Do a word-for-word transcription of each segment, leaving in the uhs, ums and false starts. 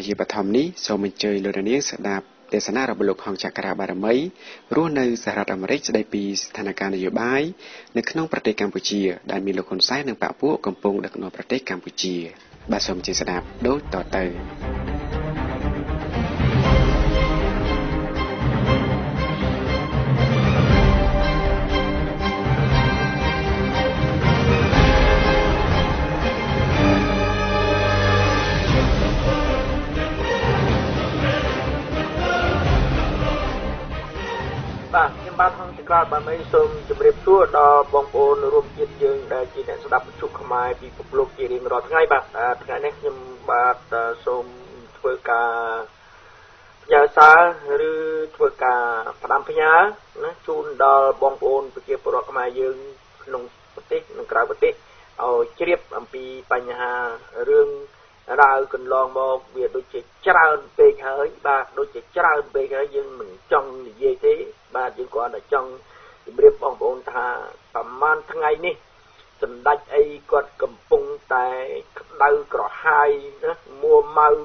ជាបឋមនេះសូមអញ្ជើញលោកនាងស្ដាប់ទេសនារបស់លោកហងចក្រាបារមីរស់នៅសហរដ្ឋអាមេរិកស្ដីពីស្ថានភាពនយោបាយនៅក្នុងប្រទេសកម្ពុជាដែលមានលោកហ៊ុនសែននិងបកពួកកំពុងដឹកនាំប្រទេសកម្ពុជាបាទសូមជម្រាបស្ដាប់ដូចតទៅបាទខ្ញុំបាទហងចក្រាបាទមិនសូមជម្រាបសួរដល់បងប្អូនរួមជាតិយើងដែលជាអ្នកស្ដាប់វិទ្យុខ្មែរពីពិភពលោកជារៀងរាល់ថ្ងៃបាទថ្ងៃនេះខ្ញុំបាទសូមធ្វើការផ្ញើសារឬធ្វើការផ្ដាំផ្ញើណាជូនដល់បងប្អូនប្រជាពលរដ្ឋខ្មែរយើងក្នុងប្រទេសនិងក្រៅប្រទេសឲ្យជ្រាបអំពីបញ្ហារឿងរ៉ាវកន្លងមកវាដូចជាច្រើនពេកហើយបាទដូចជាច្រើនពេកហើយយើងមិនចង់និយាយទេបាទយើងគ្រាន់តែចង់ជម្រាបបងប្អូនថាប្រហែលថ្ងៃនេះសម្ដេចអីគាត់កំពុងតែក្តៅក្រហាយណាមួម៉ៅ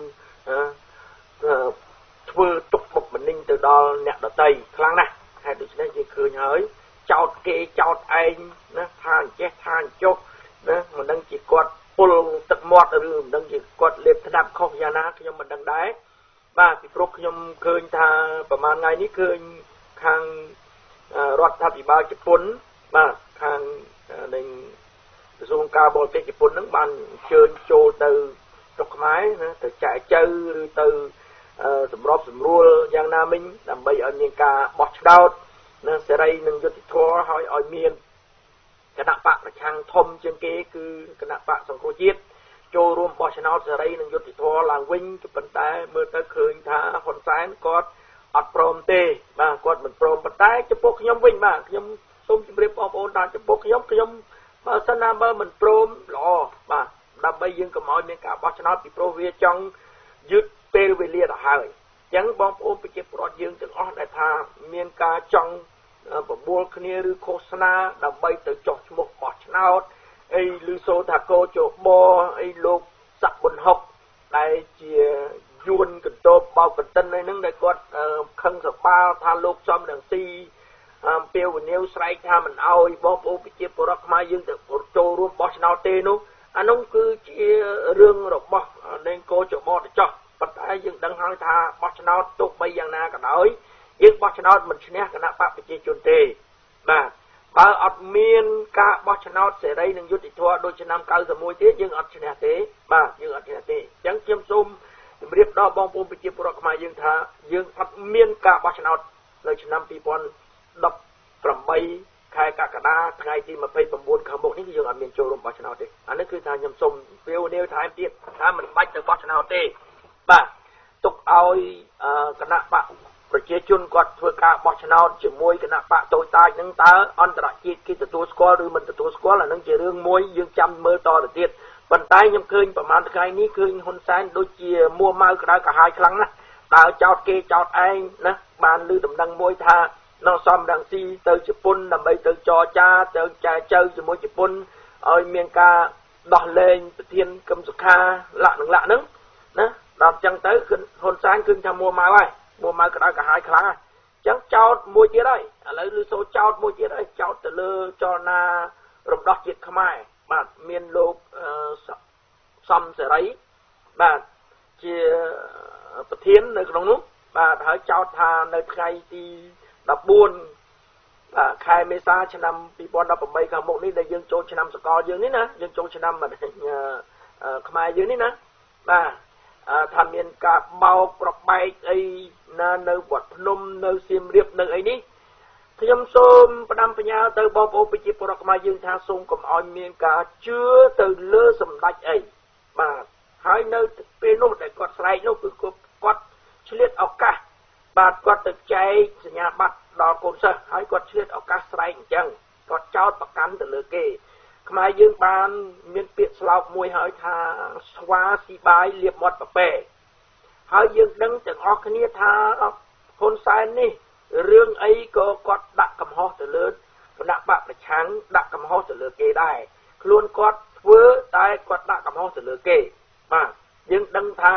ធ្វើទុកបុកម្នេញទៅដល់អ្នកដទៃខ្លាំងណាស់ហើយដូច្នេះយើងឃើញហើយចោតគេចោតឯងណាថាអញ្ចេះថាអញ្ចុះណាមិនដឹងជាគាត់ពុលទឹកមាត់ឬមិនដឹងជាគាត់លេបថ្នាំខុសយ៉ាងណាខ្ញុំមិនដឹងដែរបាទពីព្រោះខ្ញុំឃើញថាប្រហែលថ្ងៃនេះឃើញខាងរដ្ឋាភិបាលជប៉ុនបាទខាងនឹងក្រសួងការបរទេសជប៉ុនហ្នឹងបានអញ្ជើញចូលទៅស្រុកខ្មែរណាទៅចែកចៅឬទៅសម្របសម្រួលយ៉ាងណាមិញដើម្បីឲ្យមានការបោះឆ្នោតណាសេរីនិងយុត្តិធម៌ហើយឲ្យមានគណៈបកប្រឆាំងធំជាងគេគឺគណៈបកសង្គ្រោះជាតិចូលរួមបោះឆ្នោតសេរីនិងយុត្តិធម៌ឡើងវិញប៉ុន្តែមើលទៅឃើញថាហ៊ុនសែនគាត់អត់ព្រមទេបាទគាត់មិនព្រមប៉ុន្តែចំពោះខ្ញុំវិញបាទខ្ញុំសូមជម្រាបបងប្អូនថាចំពោះខ្ញុំខ្ញុំបើសិនណាបើមិនព្រមល្អបាទដើម្បីយើងកុំឲ្យមានការបោះឆ្នោតពីព្រោះវាចង់យឺតពេលវេលាទៅហើយអញ្ចឹងបងប្អូនប្រជាពលរដ្ឋយើងទាំងអស់ដែលថាមានការចង់បបួលគ្នាឬឃោសនាដើម្បីទៅចោះឈ្មោះបោះឆ្នោតអីឬសូថាកោជបអីលោកស័កប៊ុនហុកដែលជាយួនកន្តោបបោកកន្តិនអីហ្នឹងដែលគាត់ខឹងសបាលថាលោកសំរងស៊ីអំពាវនាវស្រែកថាមិនអោយបងប្អូនប្រជាពលរដ្ឋខ្មែរយើងទៅចូលរួមបោះឆ្នោតទេនោះអានោះគឺជារឿងរបស់នៃកោជបទៅចោះប៉ុន្តែយើងដឹងហើយថាបោះឆ្នោតទោះបីយ៉ាងណាក៏ដោយយើងបោះឆ្នោតមិនឈ្នះគណៈបកប្រជាជនទេបាទបើអត់មានការបោះឆ្នោតសេរីនិងយុត្តិធម៌ដូចឆ្នាំ九十មួយទៀតយើងអត់ឈ្នះទេបាទយើងអត់ឈ្នះទេអញ្ចឹងខ្ញុំសូមជម្រាបដល់បងប្អូនប្រជាពលរដ្ឋខ្មែរយើងថាយើងអត់មានការបោះឆ្នោតនៅឆ្នាំពីរពាន់ដប់ប្រាំបីខែកក្កដាថ្ងៃទីម្ភៃប្រាំបួនខាងមុខនេះគឺយើងអត់មានចូលរួមបោះឆ្នោតទេអានេះគឺថាខ្ញុំសូមពាវនាវថែមទៀតថាមិនបាច់ទៅបោះឆ្នោតទេបាទទុកឲ្យគណៈបកប្រជាជនគាត់ធ្វើការបោះឆ្នោតជាមួយគណៈបកតូចតាចនឹងតើអន្តរជាតិគេទទួលស្គាល់ឬមិនទទួលស្គាល់អានឹងជារឿងមួយយើងចាំមើលតទៅទៀតប៉ុន្តែខ្ញុំឃើញប្រហែលថ្ងៃនេះឃើញហ៊ុនសែនដូចជាមួម៉ៅក្តៅក្រហាយខ្លាំងណាស់តើចោតគេចោតឯងណាបានឮដំណឹងមួយថានៅសំរងស៊ីទៅជប៉ុនដើម្បីទៅចរចាទៅចែកចៅជាមួយជប៉ុនឲ្យមានការដោះលែងប្រធានគឹមសុខាលក្ខនឹងលក្ខហ្នឹងណាដល់អញ្ចឹងទៅហ៊ុនសែនឃើញថាមួម៉ៅហើយមួម៉ៅក្តៅក្រហាយខ្លាំងហើយអញ្ចឹងចោតមួយទៀតហើយឥឡូវឮសូរចោតមួយទៀតហើយចោតទៅលើចលនារំដោះជាតិខ្មែរបាទមានលោកសំសេរីបាទជាប្រធាននៅក្នុងនោះបាទហើយចោទថានៅថ្ងៃទីដប់បួនបាទខែមេសាឆ្នាំពីរពាន់ដប់ប្រាំបីខាងមុខនេះដែលយើងចូលឆ្នាំសកលយើងនេះណាយើងចូលឆ្នាំខ្មែរយើងនេះណាបាទថាមានការបោកប្របែកអីណានៅវត្តភ្នំនៅសៀមរាបនៅអីនេះខ្ញុំសូមផ្ដាំផ្ញើទៅបងប្អូនប្រជាពលរដ្ឋខ្មែរយើងថាសូមកុំឲ្យមានការជឿទៅលើសម្ដេចអីបាទហើយនៅពេលនោះដែលគាត់ស្រែកនោះគឺគាត់ឆ្លៀតឱកាសបាទគាត់ទៅចែកសញ្ញាបត្រដល់កូនសិស្សហើយគាត់ឆ្លៀតឱកាសស្រែកអញ្ចឹងគាត់ចោទប្រកាន់ទៅលើគេខ្មែរយើងបានមានពាក្យស្លោកមួយហើយថាស្វាស៊ីបាយលាបមាត់ប្រប៉ែហើយយើងដឹងទាំងអស់គ្នាថាហ៊ុនសែននេះរឿងអីក៏គាត់ដាក់កំហុសទៅលើគណៈបកប្រឆាំងដាក់កំហុសទៅលើគេដែរខ្លួនគាត់ធ្វើតែគាត់ដាក់កំហុសទៅលើគេបាទយើងដឹងថា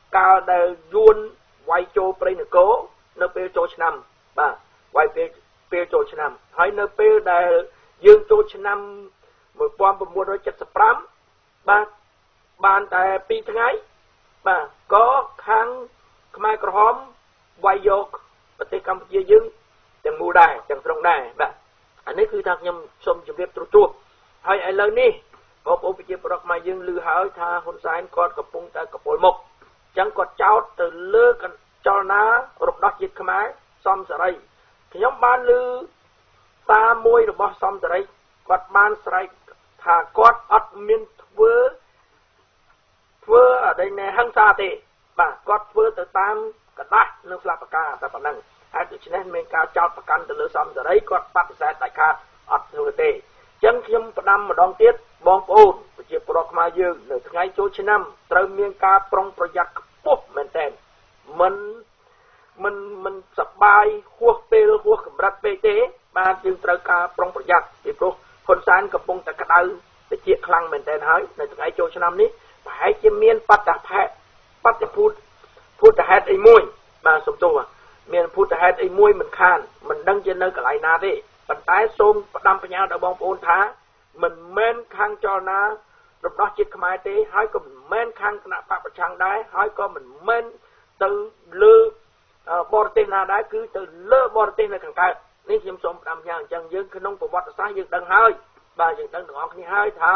កាលដែលយួនវាយចូលព្រៃនគរនៅពេលចូលឆ្នាំបាទវាយពេលពេលចូលឆ្នាំហើយនៅពេលដែលយើងចូលឆ្នាំmột nghìn chín trăm七十五បាទបានតែពីរថ្ងៃបាទក៏ខាងខ្មែរក្រហមវាយយកប្រទេសកម្ពុជាយើងទាំងមូលដែរទាំងស្រុងដែរបាទអានេះគឺថាខ្ញុំសូមជម្រាបទូទៅហើយឥឡូវនេះបងប្អូនប្រជាពលរដ្ឋខ្មែរយើងឮហើយថាហ៊ុនសែនគាត់កំពុងតែកពុលមុខអញ្ចឹងគាត់ចោទទៅលើចលនារំដោះជាតិខ្មែរសំសេរីខ្ញុំបានឮសារមួយរបស់សំសេរីគាត់បានស្រែកថាគាត់អត់មានធ្វើធ្វើអីណែហិង្សាទេបាទគាត់ធ្វើទៅតាមកដាស់នៅស្លាបផ្កាតែប៉ុណ្ណឹងហើយដូច្នេះមានការចោទប្រកាន់ទៅលើសំសេរីគាត់បដិសេធដាច់ខាតអត់ធ្វើទេអញ្ចឹងខ្ញុំផ្ដាំម្ដងទៀតបងប្អូនប្រជាពលរដ្ឋខ្មែរយើងនៅថ្ងៃចូលឆ្នាំត្រូវមានការប្រុងប្រយ័ត្នខ្ពស់មែនទែនមិនមិនមិនសប្បាយហួសពេលហួសកម្រិតពេកទេបាទយើងត្រូវការប្រុងប្រយ័ត្នពីព្រោះហ៊ុនសែនកំពុងតែក្តៅតិចខ្លាំងមែនទែនហើយនៅថ្ងៃចូលឆ្នាំនេះប្រហែលជាមានបដិភេទបដិភូតភូតហេតុអីមួយបាទសំទោសមានភូតហេតុអីមួយមិនខានមិនដឹងជានៅកន្លែងណាទេប៉ុន្តែសូមផ្ដាំបញ្ញាដល់បងប្អូនថាមិនមែនខាងចលនារំដោះជាតិខ្មែរទេហើយក៏មិនមែនខាងគណៈបកប្រឆាំងដែរហើយក៏មិនមែនទៅលើបរទេសណាដែរគឺទៅលើបរទេសនៅខាងកើតនេះខ្ញុំសូមផ្ដាំបញ្ញាអញ្ចឹងយើងក្នុងប្រវត្តិសាស្ត្រយើងដឹងហើយបាទយើងដឹងទាំងអស់គ្នាហើយថា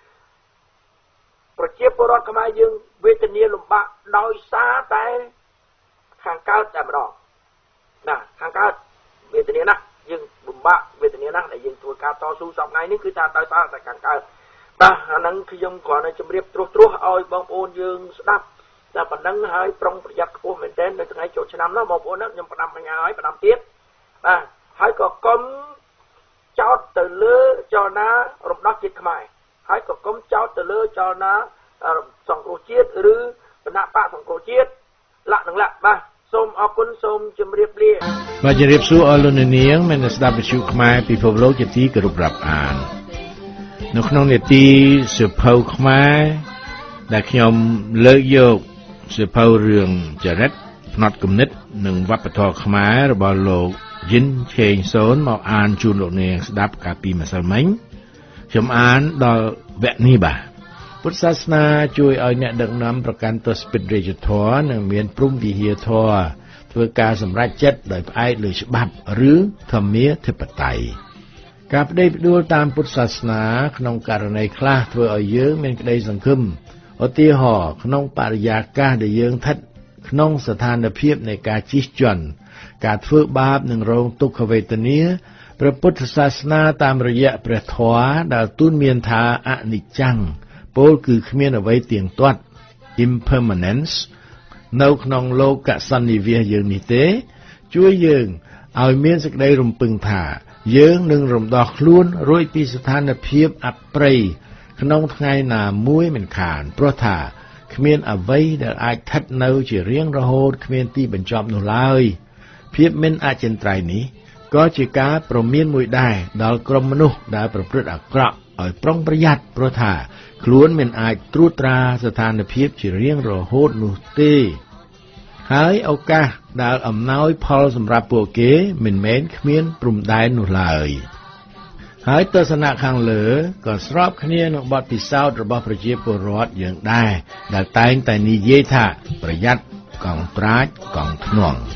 ប្រជាពលរដ្ឋខ្មែរយើងវេទនាលំបាកដោយសារតែខាងកើតតែម្ដងណាខាងកើតវេទនាណាស់យើងលំបាកវេទនាណាស់ដែលយើងធ្វើការតស៊ូសពថ្ងៃនេះគឺថាដោយសារតែខាងកើតបាទអាហ្នឹងខ្ញុំគ្រាន់តែជម្រាបត្រួសត្រាសឲ្យបងប្អូនយើងស្ដាប់តែប៉ុណ្្នឹងហើយប្រុងប្រយ័ត្នខ្ពស់មែនទែននៅថ្ងៃចូលឆ្នាំនោះបងប្អូនណាខ្ញុំផ្ដាំបញ្ញាឲ្យផ្ដាំទៀតបាទហើយក៏កុំចោទទៅលើចលនារំដោះជាតិខ្មែរហើយក៏កុំចោទទៅលើចលនាសង្គ្រោះជាតិឬគណៈបកសង្គ្រោះជាតិលក្ខនឹងលក្ខបាទសូមអរគុណសូមជម្រាបលាបាទជម្រាបសួរអស់លោកអ្នកនាងមានស្ដាប់វិទ្យុខ្មែរពិភពលោកជាទីគោរពរាប់អាននៅក្នុងនេតិសៀវភៅខ្មែរដែលខ្ញុំលើកយកសៀវភៅរឿងចរិតផ្នត់គំនិតនិងវប្បធម៌ខ្មែររបស់លោកយិនឆេងសូនមកអានជូនលោកនាងស្ដាប់កាលពីម្សិលមិញខ្ញុំអានដល់វគ្គនេះបាទពុទ្ធសាសនាជួយឲ្យអ្នកដឹកនាំប្រកាន់ទស្សនវិជ្ជារាជធម៌និងមានព្រហ្មវិហារធម៌ធ្វើការសម្រេចចិត្តដោយផ្អែកលើច្បាប់ឬធម្មាធិបតេយ្យការផ្ដេកផ្ដួលតាមពុទ្ធសាសនាក្នុងករណីខ្លះធ្វើឲ្យយើងមានក្តីសង្ឃឹមឧទាហរណ៍ក្នុងបរិយាកាសដែលយើងស្ថិតក្នុងស្ថានភាពនៃការជិះជាន់ការធ្វើបាបនិងរងទុក្ខវេទនាព្រះពុទ្ធសាសនាតាមរយៈព្រះធម៌ដែលទូនមានថាអនិច្ចំពោលគឺគ្មានអ្វីទៀងទាត់ impermanence នៅក្នុងលោកសន្និវាសយើងនេះទេជួយយើងឲ្យមានសេចក្តីរំពឹងថាយើងនឹងរំដោះខ្លួនរួចពីស្ថានភាពអប្រ័យក្នុងថ្ងៃណាមួយមិនខានព្រោះថាគ្មានអ្វីដែលអាចស្ថិតនៅជារៀងរហូតគ្មានទីបញ្ចប់នោះឡើយភាពមិនអចិន្ត្រៃយ៍នេះក៏ជាការប្រមានមួយដែរដល់ក្រុមមនុស្សដែលប្រព្រឹត្តអាក្រក់ឲ្យប្រុងប្រយ័ត្នព្រោះថាខ្លួនមិនអាចត្រួតត្រាស្ថានភាពជារៀងរហូតនោះទេហើយឱកាសដែលអំណោយផលសម្រាប់ពួកគេមិនមែនគ្មានព្រំដែននោះឡើយហើយទស្សនៈខាងលើក៏ស្របគ្នានឹងបទពិសោធន៍របស់ប្រជាពលរដ្ឋយើងដែរដែលតែងតែនិយាយថាប្រយ័ត្នកង់ត្រាចកង់ធ្នង់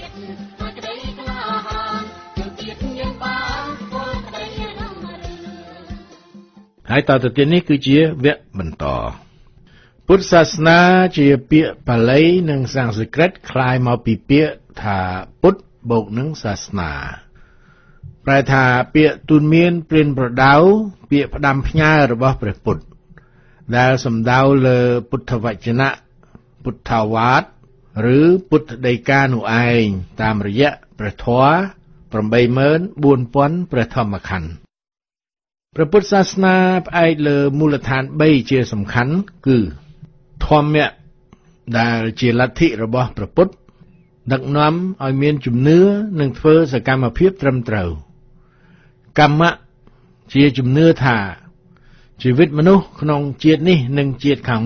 ហើយតទៅទៀតនេះគឺជាវគ្គបន្តពុទ្ធសាសនាជាពាក្យបាលីនិងសំស្ក្រឹតคล้ายមកពីពាក្យថាពុទ្ធបូកនឹងសាសនាប្រែថាពាក្យទូនមានព្រានប្រដៅពាក្យផ្ដាំផ្ញើរបស់ព្រះពុទ្ធដែលសំដៅលើពុទ្ធវចនៈពុទ្ធវាទឬពុទ្ធដីកានោះឯងតាមរយៈព្រះធម៌ ប្រាំបីម៉ឺនបួនពាន់ព្រះធម្មខណ្ឌព្រះពុទ្ធសាសនាផ្អែកលើមូលដ្ឋានបីជាសំខាន់គឺធម្មៈដែលជាលទ្ធិរបស់ព្រះពុទ្ធដឹកនាំឲ្យមានជំនឿនិងធ្វើសកម្មភាពត្រឹមត្រូវកម្មៈជាជំនឿថាជីវិតមនុស្សក្នុងជាតិនេះនិងជាតិខាងមុខ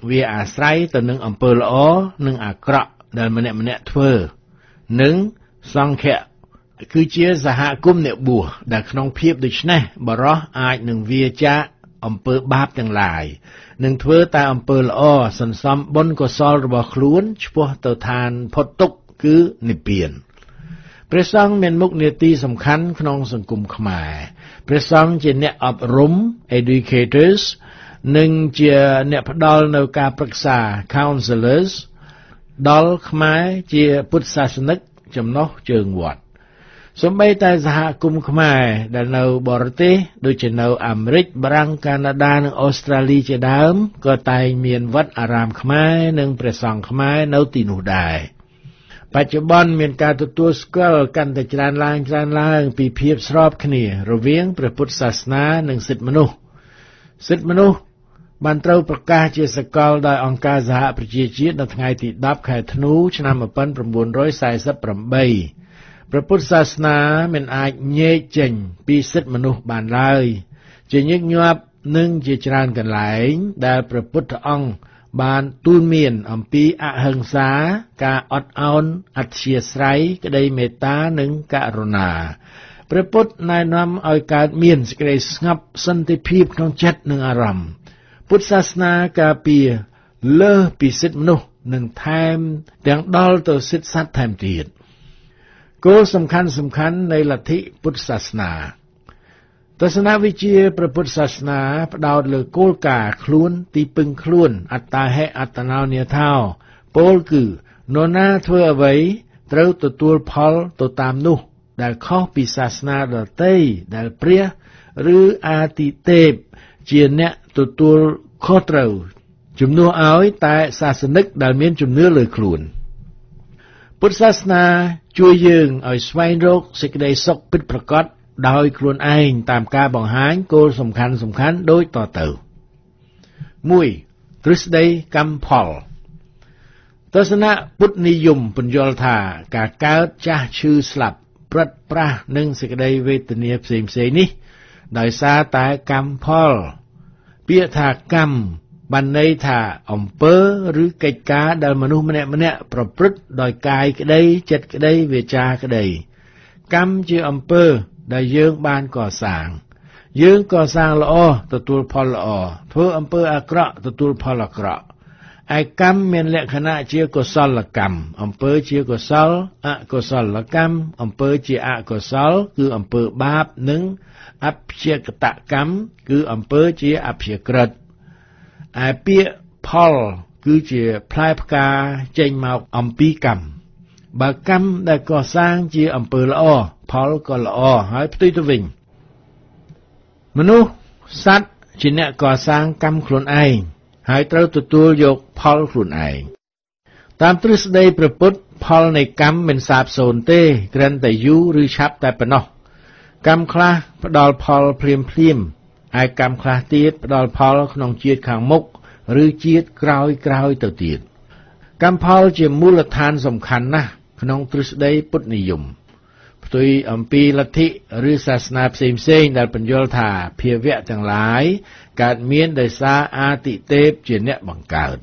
វាអាស្រ័យទៅនឹងអំពើល្អនិងអាក្រក់ដែលម្នាក់ម្នាក់ធ្វើនិងសង្ឃៈគឺជាសហគមន៍អ្នកបួសដែលក្នុងភាពដូច្នេះបរោះអាចនឹងវាចាកអំពើបាបទាំងឡាយនឹងធ្វើតែអំពើល្អសន្សំបុណ្យកុសលរបស់ខ្លួនឆ្ពោះទៅឋានផុតទុក្ខគឺនិព្វានព្រះសង្ឃមានមុខនាទីសំខាន់ក្នុងសង្គមខ្មែរព្រះសង្ឃជាអ្នកអប់រំ educators និងជាអ្នកផ្ដល់នូវការប្រឹក្សា counselors ដល់ខ្មែរជាពុទ្ធសាសនិកចំណុះជើងវត្តសូម្បីតែសហគមន៍ខ្មែរដែលនៅបរទេសដូចជានៅអាមេរិកបារាំងកាណាដានិងអូស្ត្រាលីជាដើមក៏តែងមានវត្តអារាមខ្មែរនិងព្រះសង្ឃខ្មែរនៅទីនោះដែរបច្ចុប្បន្នមានការទទួលស្គាល់កាន់តែច្រើនឡើងច្រើនឡើងពីភាពស្របគ្នារវាងព្រះពុទ្ធសាសនានិងសិទ្ធិមនុស្សសិទ្ធិមនុស្សបានត្រូវប្រកាសជាសកលដោយអង្គការសហប្រជាជាតិនៅថ្ងៃទីដប់ខែធ្នូឆ្នាំmột nghìn chín trăm bốn mươi támព្រះពុទ្ធសាសនាមិនអាចញែកចេញពីសិទ្ធិមនុស្សបានឡើយជាញឹកញាប់និងជាច្រើនកន្លែងដែលព្រះពុទ្ធអង្គបានទូលមានអំពីអហិង្សាការអត់ឱនអធ្យាស្រ័យក្តីមេត្តានិងករុណាព្រះពុទ្ធណែនាំឲ្យកើតមានសេចក្តីស្ងប់សន្តិភាពក្នុងចិត្តនិងអារម្មណ៍ពុទ្ធសាសនាការពារលើសពីសិទ្ធិមនុស្សនិងថែមទាំងដល់ទៅសិទ្ធិសត្វថែមទៀតគោលសំខាន់សំខាន់នៃលទ្ធិពុទ្ធសាសនាទស្សនវិជ្ជាព្រះពុទ្ធសាសនាផ្ដោតលើគោលការណ៍ខ្លួនទីពឹងខ្លួនអត្តាហិអត្តនោនាថោពោលគឺនរណាធ្វើអ្វីត្រូវទទួលផលទៅតាមនោះដែលខុសពីសាសនាដទៃដែលព្រះឬអាទិទេពជាអ្នកទទួលខុសត្រូវជំនួសឲ្យតែសាសនិកដែលមានជំនឿលើខ្លួនពុទ្ធសាសនាជួយយើងឲ្យស្វែងរកសេចក្តីសុខពិតប្រាកដដោយខ្លួនឯងតាមការបង្ហាញគោលសំខាន់សំខាន់ដូចតទៅមួយទ្រឹស្ដីកម្មផលទស្សនៈពុទ្ធនិយមពន្យល់ថាការកើតចាស់ឈឺស្លាប់ព្រិតប្រាសនិងសេចក្តីវេទនាផ្សេងផ្សេងនេះដោយសារតែកម្មផលពាក្យថាកម្មបានន័យថាអំពើឬកិច្ចការដែលមនុស្សម្នាក់ម្នាក់ប្រព្រឹត្តដោយកាយក្តីចិត្តក្តីវាចាក្តីកម្មជាអំពើដែលយើងបានកសាងយើងកសាងល្អទទួលផលល្អធ្វើអំពើអាក្រក់ទទួលផលអាក្រក់ឯកម្មមានលក្ខណៈជាកុសលកម្មអំពើជាកុសលអកុសលកម្មអំពើជាអកុសលគឺអំពើបាបនិងអព្យាកតកម្មគឺអំពើជាអព្យាក្រឹតឯពាក្យផលគឺជាផ្លែផ្កាចេញមកអំពីកម្មបើកម្មដែលកសាងជាអំពើល្អផលក៏ល្អហើយផ្ទុយទៅវិញមនុស្សសត្វជាអ្នកកសាងកម្មខ្លួនឯងហើយត្រូវទទួលយកផលខ្លួនឯងតាមទ្រឹស្ដីព្រះពុទ្ធផលនៃកម្មមិនសាបសូន្យទេគ្រាន់តែយូរឬឆាប់តែប៉ុណ្ណោះកម្មខ្លះផ្ដល់ផលភ្លាមភ្លាមហើយកម្មខ្លះទៀតផ្ដល់ផលក្នុងជាតិខាងមុខឬជាតិក្រោយក្រោយទៅទៀតកម្មផលជាមូលដ្ឋានសំខាន់ណាស់ក្នុងទ្រឹស្ដីពុទ្ធនិយមផ្ទុយអំពីលទ្ធិឬសាសនាផ្សេងផ្សេងដែលបញ្យល់ថាភាវៈទាំងឡាយកើតមានដោយសារអាទិទេពជាអ្នកបង្កើត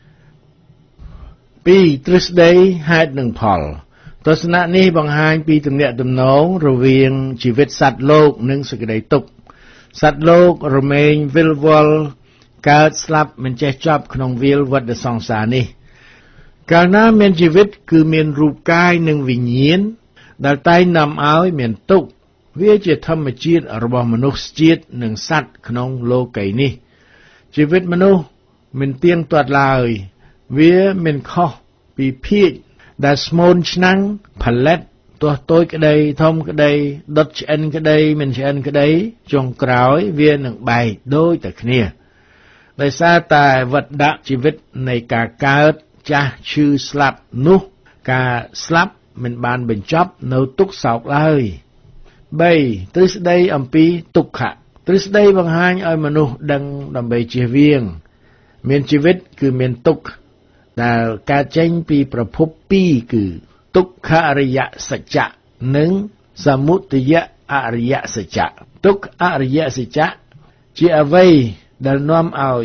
ពីរទ្រឹស្ដីហេតុនិងផលទស្សនៈនេះបង្ហាញពីទំនាក់ទំនងរវាងជីវិតសត្វលោកនិងសេចក្តីទុក្ខសត្វលោករមែងវិលវល់កើតស្លាប់មិនចេះចប់ក្នុងវាលវដ្តសង្សារនេះកាលណាមានជីវិតគឺមានរូបកាយនិងវិញ្ញាណដែលតែងនាំឲ្យមានទុក្ខវាជាធម្មជាតិរបស់មនុស្សជាតិនិងសត្វក្នុងលោកីនេះជីវិតមនុស្សមិនទៀងទាត់ឡើយវាមិនខុសពីភាជដែលស្មូនឆ្នាំងផលិតទោះតូចក្តីធំក្តីដុតឆ្អិនក្តីមិនឆ្អិនក្តីចុងក្រោយវានឹងបែកដូចតែគ្នាដោយសារតែវដ្តជីវិតនៃការកើតចាស់ឈឺស្លាប់នោះការស្លាប់មិនបានបញ្ចប់នៅទុក្ខសោកឡើយបីទ្រឹស្ដីអំពីទុក្ខៈទ្រឹស្ដីបង្ហាញឲ្យមនុស្សដឹងដើម្បីជៀសវាងមានជីវិតគឺមានទុក្ខដែលកើតចេញពីប្រភពពីរគឺទុក្ខអរិយសច្ចៈនិងសមុទយអរិយសច្ចៈទុក្ខអរិយសច្ចៈជាអ្វីដែលនាំឲ្យ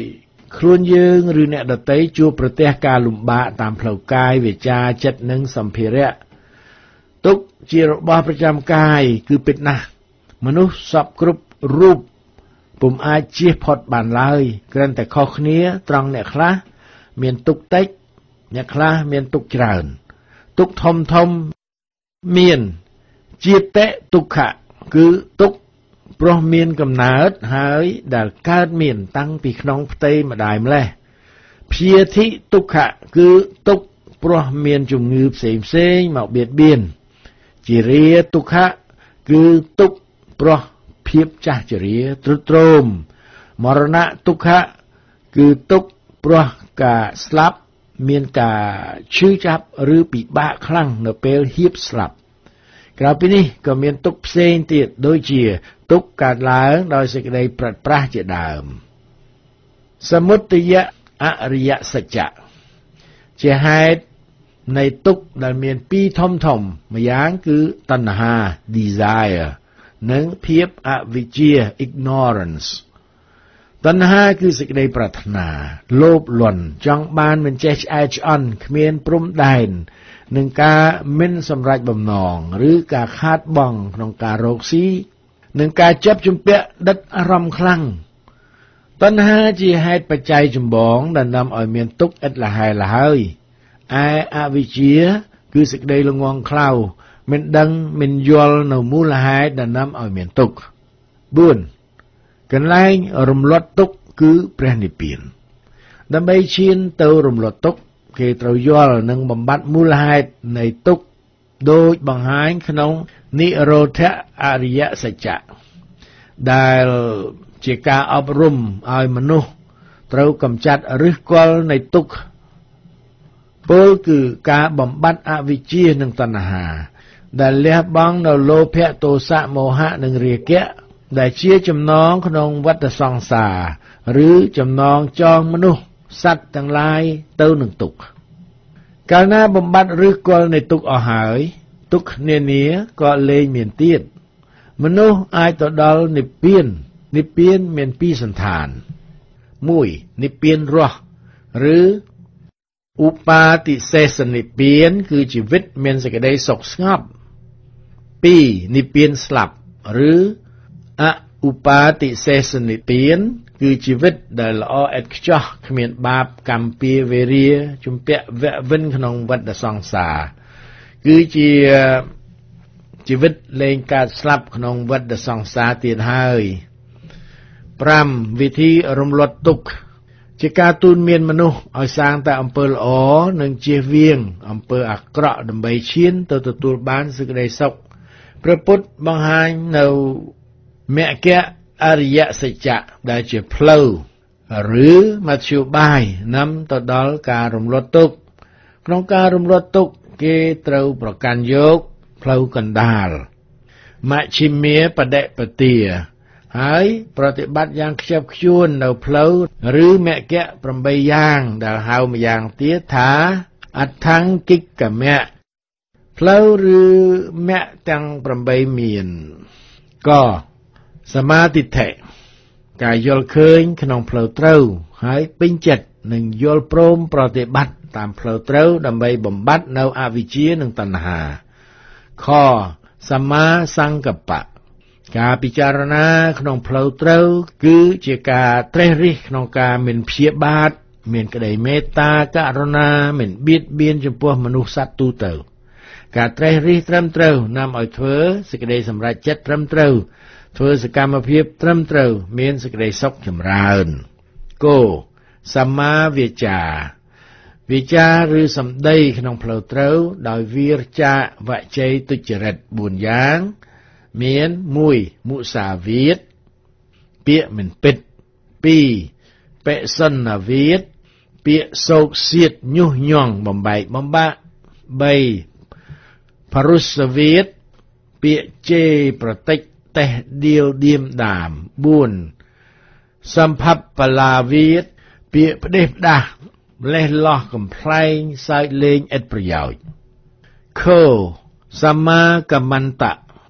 ខ្លួនយើងឬអ្នកដទៃជួបប្រទះការលំបាកតាមផ្លូវកាយវាចាចិត្តនិងសម្ភារៈទុក្ខជារបស់ប្រចាំកាយគឺពិតណាស់មនុស្សសពគ្រប់រូបពុំអាចជៀសផុតបានឡើយគ្រាន់តែខុសគ្នាត្រង់អ្នកខ្លះមានទុក្ខតិចអ្នកខ្លះមានទុក្ខច្រើនទុក្ខធំធំមានជាតេទុក្ខៈគឺទុក្ខព្រោះមានកំណើតហើយដែលកើតមានតាំងពីក្នុងផ្ទៃម្ដាយម្លេះព្យាធិទុក្ខៈគឺទុក្ខព្រោះមានជំងឺផ្សេងផ្សេងមកបៀតបៀនជារាទុក្ខៈគឺទុក្ខព្រោះភាពចាស់ជរាទ្រុឌទ្រោមមរណៈទុក្ខៈគឺទុក្ខព្រោះការស្លាប់មានការឈឺចាប់ឬពិបាកខ្លាំងនៅពេលហៀបស្លាប់ក្រៅពីនេះក៏មានទុក្ខផ្សេងទៀតដូចជាទុក្ខកើតឡើងដោយសេចក្តីប្រាត់ប្រាសជាដើមសមុទយអរិយសច្ចៈជាហេតុនៃទុក្ខដែលមានពីរធំធំម្យ៉ាងគឺតណ្ហា desire និងភាពអវិជ្ជា ignorance តណ្ហាគឺសេចក្តីប្រាថ្នាលោភលន់ចង់បានមិនចេះឆ្អែតឆ្អន់គ្មានព្រំដែននឹងការមិនសម្រេចបំណងឬការខាតបង់ក្នុងការរកស៊ីនិងការចាប់ជំពាក់ដិតអារម្មណ៍ខ្លាំងតណ្ហាជាហេតុបច្ច័យចម្បងដែលនាំឲ្យមានទុក្ខឥតលហែលហើយឯអវិជ្ជាគឺសេចក្តីល្ងង់ខ្លៅមិនដឹងមិនយល់នៅមូលហេតុដែលនាំឲ្យមានទុក្ខបួន កន្លែងរំលត់ទុក្ខគឺព្រះនិព្វានដើម្បីឈានទៅរំលត់ទុក្ខគេត្រូវយល់និងបំបត្តិមូលហេតុនៃទុក្ខដោយបង្ហាញក្នុងនិរោធអរិយសច្ចៈដែលជាការអប់រំឲ្យមនុស្សត្រូវកម្ចាត់ឫសគល់នៃទុក្ខពោលគឺការបំបត្តិអវិជ្ជានិងតណ្ហាដែលលះបង់នៅលោភៈទោសៈមោហៈនិងរាគៈដែលជាចំណងក្នុងវដ្តសង្សារឬចំណងចងមនុស្សសត្វទាំងឡាយទៅនឹងទុក្ខកាលណាបំបត្តិឫសគល់នៃទុក្ខអស់ហើយទុក្ខនានាក៏លែងមានទៀតមនុស្សអាចទៅដល់និព្វាននិព្វានមានពីរសន្តានមួយនិព្វានរស់ឬឧបាទិសេសនិព្វានគឺជីវិតមានសេចក្តីសុខស្ងប់ពីរនិព្វានស្លាប់ឬអឧបាទិសេសនិព្វានគឺជីវិតដែលល្អឥតខ្ចោះគ្មានបាបកម្មពៀវេរាជំពាក់វៈវិនក្នុងវដ្តសង្សារគឺជាជីវិតលែងកើតស្លាប់ក្នុងវដ្តសង្សារទៀតហើយប្រាំវិធីរំលត់ទុក្ខជាការទូនមានមនុស្សឲ្យសាងតែអំពើល្អនិងជៀសវាងអំពើអាក្រក់ដើម្បីឈានទៅទទួលបានសេចក្តីសុខព្រះពុទ្ធបង្ហាញនៅមគ្គអរិយសច្ចៈដែលជាផ្លូវឬមធ្យោបាយនាំទៅដល់ការរំលត់ទុក្ខក្នុងការរំលត់ទុក្ខគេត្រូវប្រកាន់យកផ្លូវកណ្ដាលមជ្ឈិមាបដិបទាហើយប្រតិបត្តិយ៉ាងខ្ជាប់ខ្ជួននៅផ្លូវឬមគ្គប្រាំបីយ៉ាងដែលហៅម្យ៉ាងទៀតថាអដ្ឋង្គិកមៈផ្លូវឬមគ្គទាំងប្រាំបីមានកសមាធិដ្ឋិការយល់ឃើញក្នុងផ្លូវត្រូវហើយពេញចិត្តនឹងយល់ព្រមប្រតិបត្តិតាមផ្លូវត្រូវដើម្បីបំបត្តិនៅអវិជ្ជានិងតណ្ហាខសម្មាសង្កប្បៈការពិចារណាក្នុងផ្លូវត្រូវគឺជាការត្រេះរិះក្នុងការមិនព្យាបាទមានក្តីមេត្តាករុណាមិនបៀតបៀនចំពោះមនុស្សសត្វទូទៅការត្រេះរិះត្រឹមត្រូវនាំឲ្យធ្វើសេចក្តីសម្រេចចិត្តត្រឹមត្រូវធ្វើសកម្មភាពត្រឹមត្រូវមានសេចក្តីសុខចម្រើនគោសម្មាវាចាវាចាឬសម្ដីក្នុងផ្លូវត្រូវដោយវាចាវចីទុច្ចរិតបួនយ៉ាងមានមួយមុសាវាទពាក្យមិនពិតពីរបិសន្នវាទពាក្យសោកសៀតញុះញង់បំបែកបំបាក់បីភរុសវាទពាក្យជេរប្រតិចតេះដៀលដៀមដាមបួនសម្ភបលាវាទពាក្យផ្ដេសផ្ដាស់លេះលោះកំ pl ែងសើចលេងឥតប្រយោជន៍ខសម្មាកម្មន្តៈ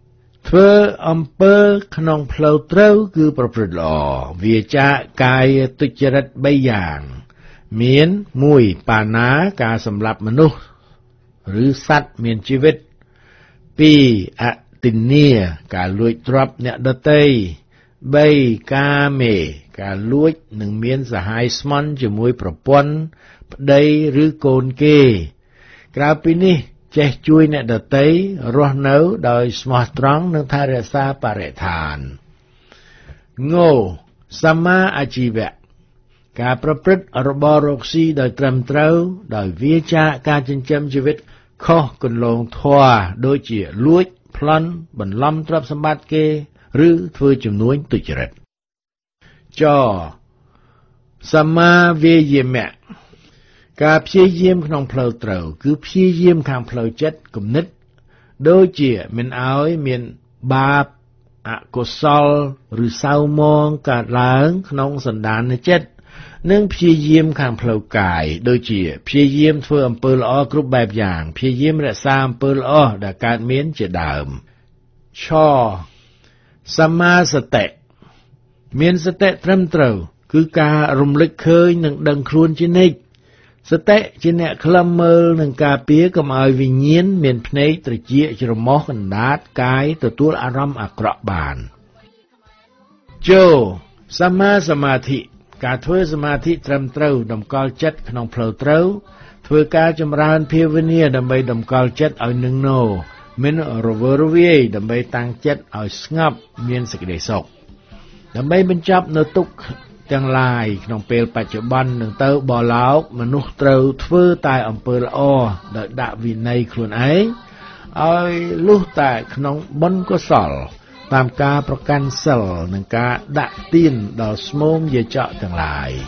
ធ្វើអំពើក្នុងផ្លូវត្រូវគឺប្រព្រឹត្តល្អវាចាកកាយទុច្ចរិតបីយ៉ាងមានមួយបាណាការសម្លាប់មនុស្សឬសត្វមានជីវិតពីរអទិនាការលួចទ្រព្យអ្នកដទៃបីកាមេការលួចនឹងមានសហាយស្មន់ជាមួយប្រពន្ធប្តីឬកូនគេក្រៅពីនេះចេះជួយអ្នកដទៃរស់នៅដោយស្មោះត្រង់និងថែរក្សាបរិស្ថានងសម្មាអាជីវៈការប្រព្រឹត្តរបររកស៊ីដោយត្រឹមត្រូវដោយវាចាការចិញ្ចឹមជីវិតខុសគន្លងធម៌ដូចជាលួចប្លន់បន្លំទ្រព្យសម្បត្តិគេឬធ្វើជំនួញទុច្ចរិតចសម្មាវាយាមៈការព្យាយាមក្នុងផ្លូវត្រូវគឺព្យាយាមខាងផ្លូវចិត្តគំនិតដូចជាមិនឲ្យមានបាបអកុសលឬសៅមងកើតឡើងក្នុងសន្តានចិត្តនិងព្យាយាមខាងផ្លូវកាយដូចជាព្យាយាមធ្វើអំពើល្អគ្រប់បែបយ៉ាងព្យាយាមរក្សាអំពើល្អដែលកើតមានជាដើមឆសម្មាសតិមានសតិត្រឹមត្រូវគឺការរំលឹកឃើញនិងដឹងខ្លួនជានិច្ចសតិជាអ្នកខ្លឹមមើលនិងការពារកុំឲ្យវិញ្ញាណមានភ្នែកត្រចៀកច្រមុះកណ្ដាតកាយទទួលអារម្មណ៍អាក្រក់បានចូលសម្មាសមាធិការធ្វើសមាធិត្រឹមត្រូវតម្កល់ចិត្តក្នុងផ្លូវត្រូវធ្វើការចម្រើនភាវនាដើម្បីតម្កល់ចិត្តឲ្យនឹងណោមិនរវើរវាយដើម្បីតាំងចិត្តឲ្យស្ងប់មានសេចក្តីសុខដើម្បីបញ្ចប់នៅទុក្ខទាំងឡាយក្នុងពេលបច្ចុប្បន្ននឹងទៅបឡោកមនុស្សត្រូវធ្វើតែអំពើល្អដោយដាក់វិន័យខ្លួនឯងឲ្យលុះតែក្នុងបុណ្យកុសលតាមការប្រកាន់សិលនិងការដាក់ទានដល់ស្មោមយាចកទាំងឡាយ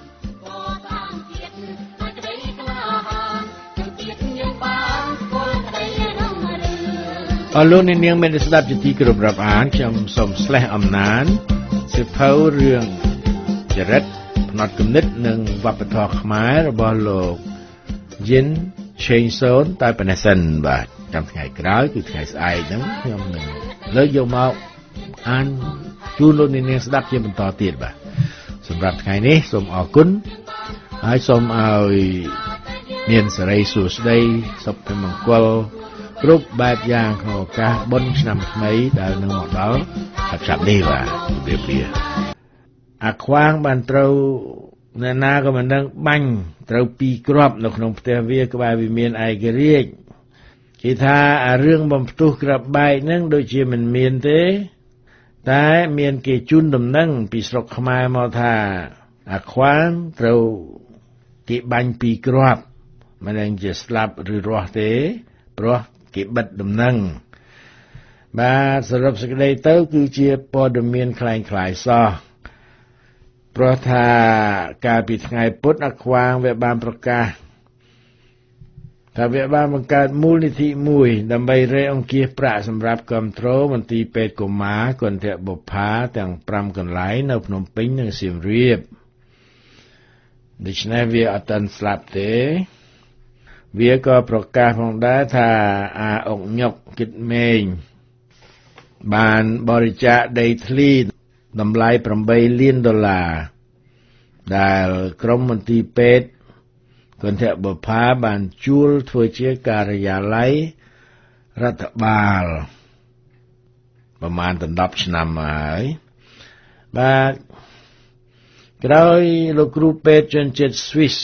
អរលោកអ្នកនាងមានស្ដាប់ជាទីគោរពរាប់អានខ្ញុំសូមស្លេះអំណានសិភៅរឿងចរិតផ្នត់គំនិតនិងវប្បធម៌ខ្មែររបស់លោកយិនឆេងសូនតែប៉ុណ្ណេះសិនបាទចាំថ្ងៃក្រោយគឺថ្ងៃស្អែកហ្នឹងខ្ញុំនឹងលើកយកមកអានជូនលោកអ្នកនាងស្ដាប់ជាបន្តទៀតបាទសម្រាប់ថ្ងៃនេះសូមអរគុណហើយសូមឲ្យមានសិរីសួស្តីសុភមង្គលគ្រប់បែបយ៉ាងក្នុងឱកាសបុណ្យឆ្នាំថ្មីដែលនឹងមកដល់ចាប់នេះបាទជម្រាបលាអាខ្វាងបានត្រូវអ្នកណាក៏មិនដឹងបាញ់ត្រូវពីរគ្រាប់នៅក្នុងផ្ទះវាក្បែរវិមានឯករាជ្យគេថាអារឿងបំផ្ទុះក្របបែកហ្នឹងដូចជាមិនមានទេតែមានគេជូនដំណឹងពីស្រុកខ្មែរមកថាអាខ្វាងត្រូវគេបាញ់ពីរគ្រាប់មិនដឹងជាស្លាប់ឬរស់ទេព្រោះគេបិទដំណឹងបាទសរុបសេចក្តីទៅគឺជាព័ត៌មានคล้ายៗសោះព្រោះថាកាលពីថ្ងៃពុធអាខ្វាងវាបានប្រកាសថាវាបានបង្កើតមូលនិធិមួយដើម្បីរៃអង្គាសប្រាក់សម្រាប់គ្រប់គ្រងមន្ទីរពេទ្យកុមារគន្ធបុប្ផាទាំងប្រាំកន្លែងនៅភ្នំពេញនិងសៀមរាបដូច្នេះវាអត់ទាន់ស្លាប់ទេវាក៏ប្រកាសផងដែរថាអាអុកញុកគិតមេងបានបរិច្ចាគដីធ្លីតម្លៃប្រាំបីលានដុល្លារដែលក្រុមមន្ទីរពេទ្យគន្ធបុប្ផាបានជួលធ្វើជាការិយាល័យរដ្ឋបាលប្រមាណដប់ឆ្នាំហើយបាទក្រោយលោកគ្រូពេទ្យជនជាតិ Swiss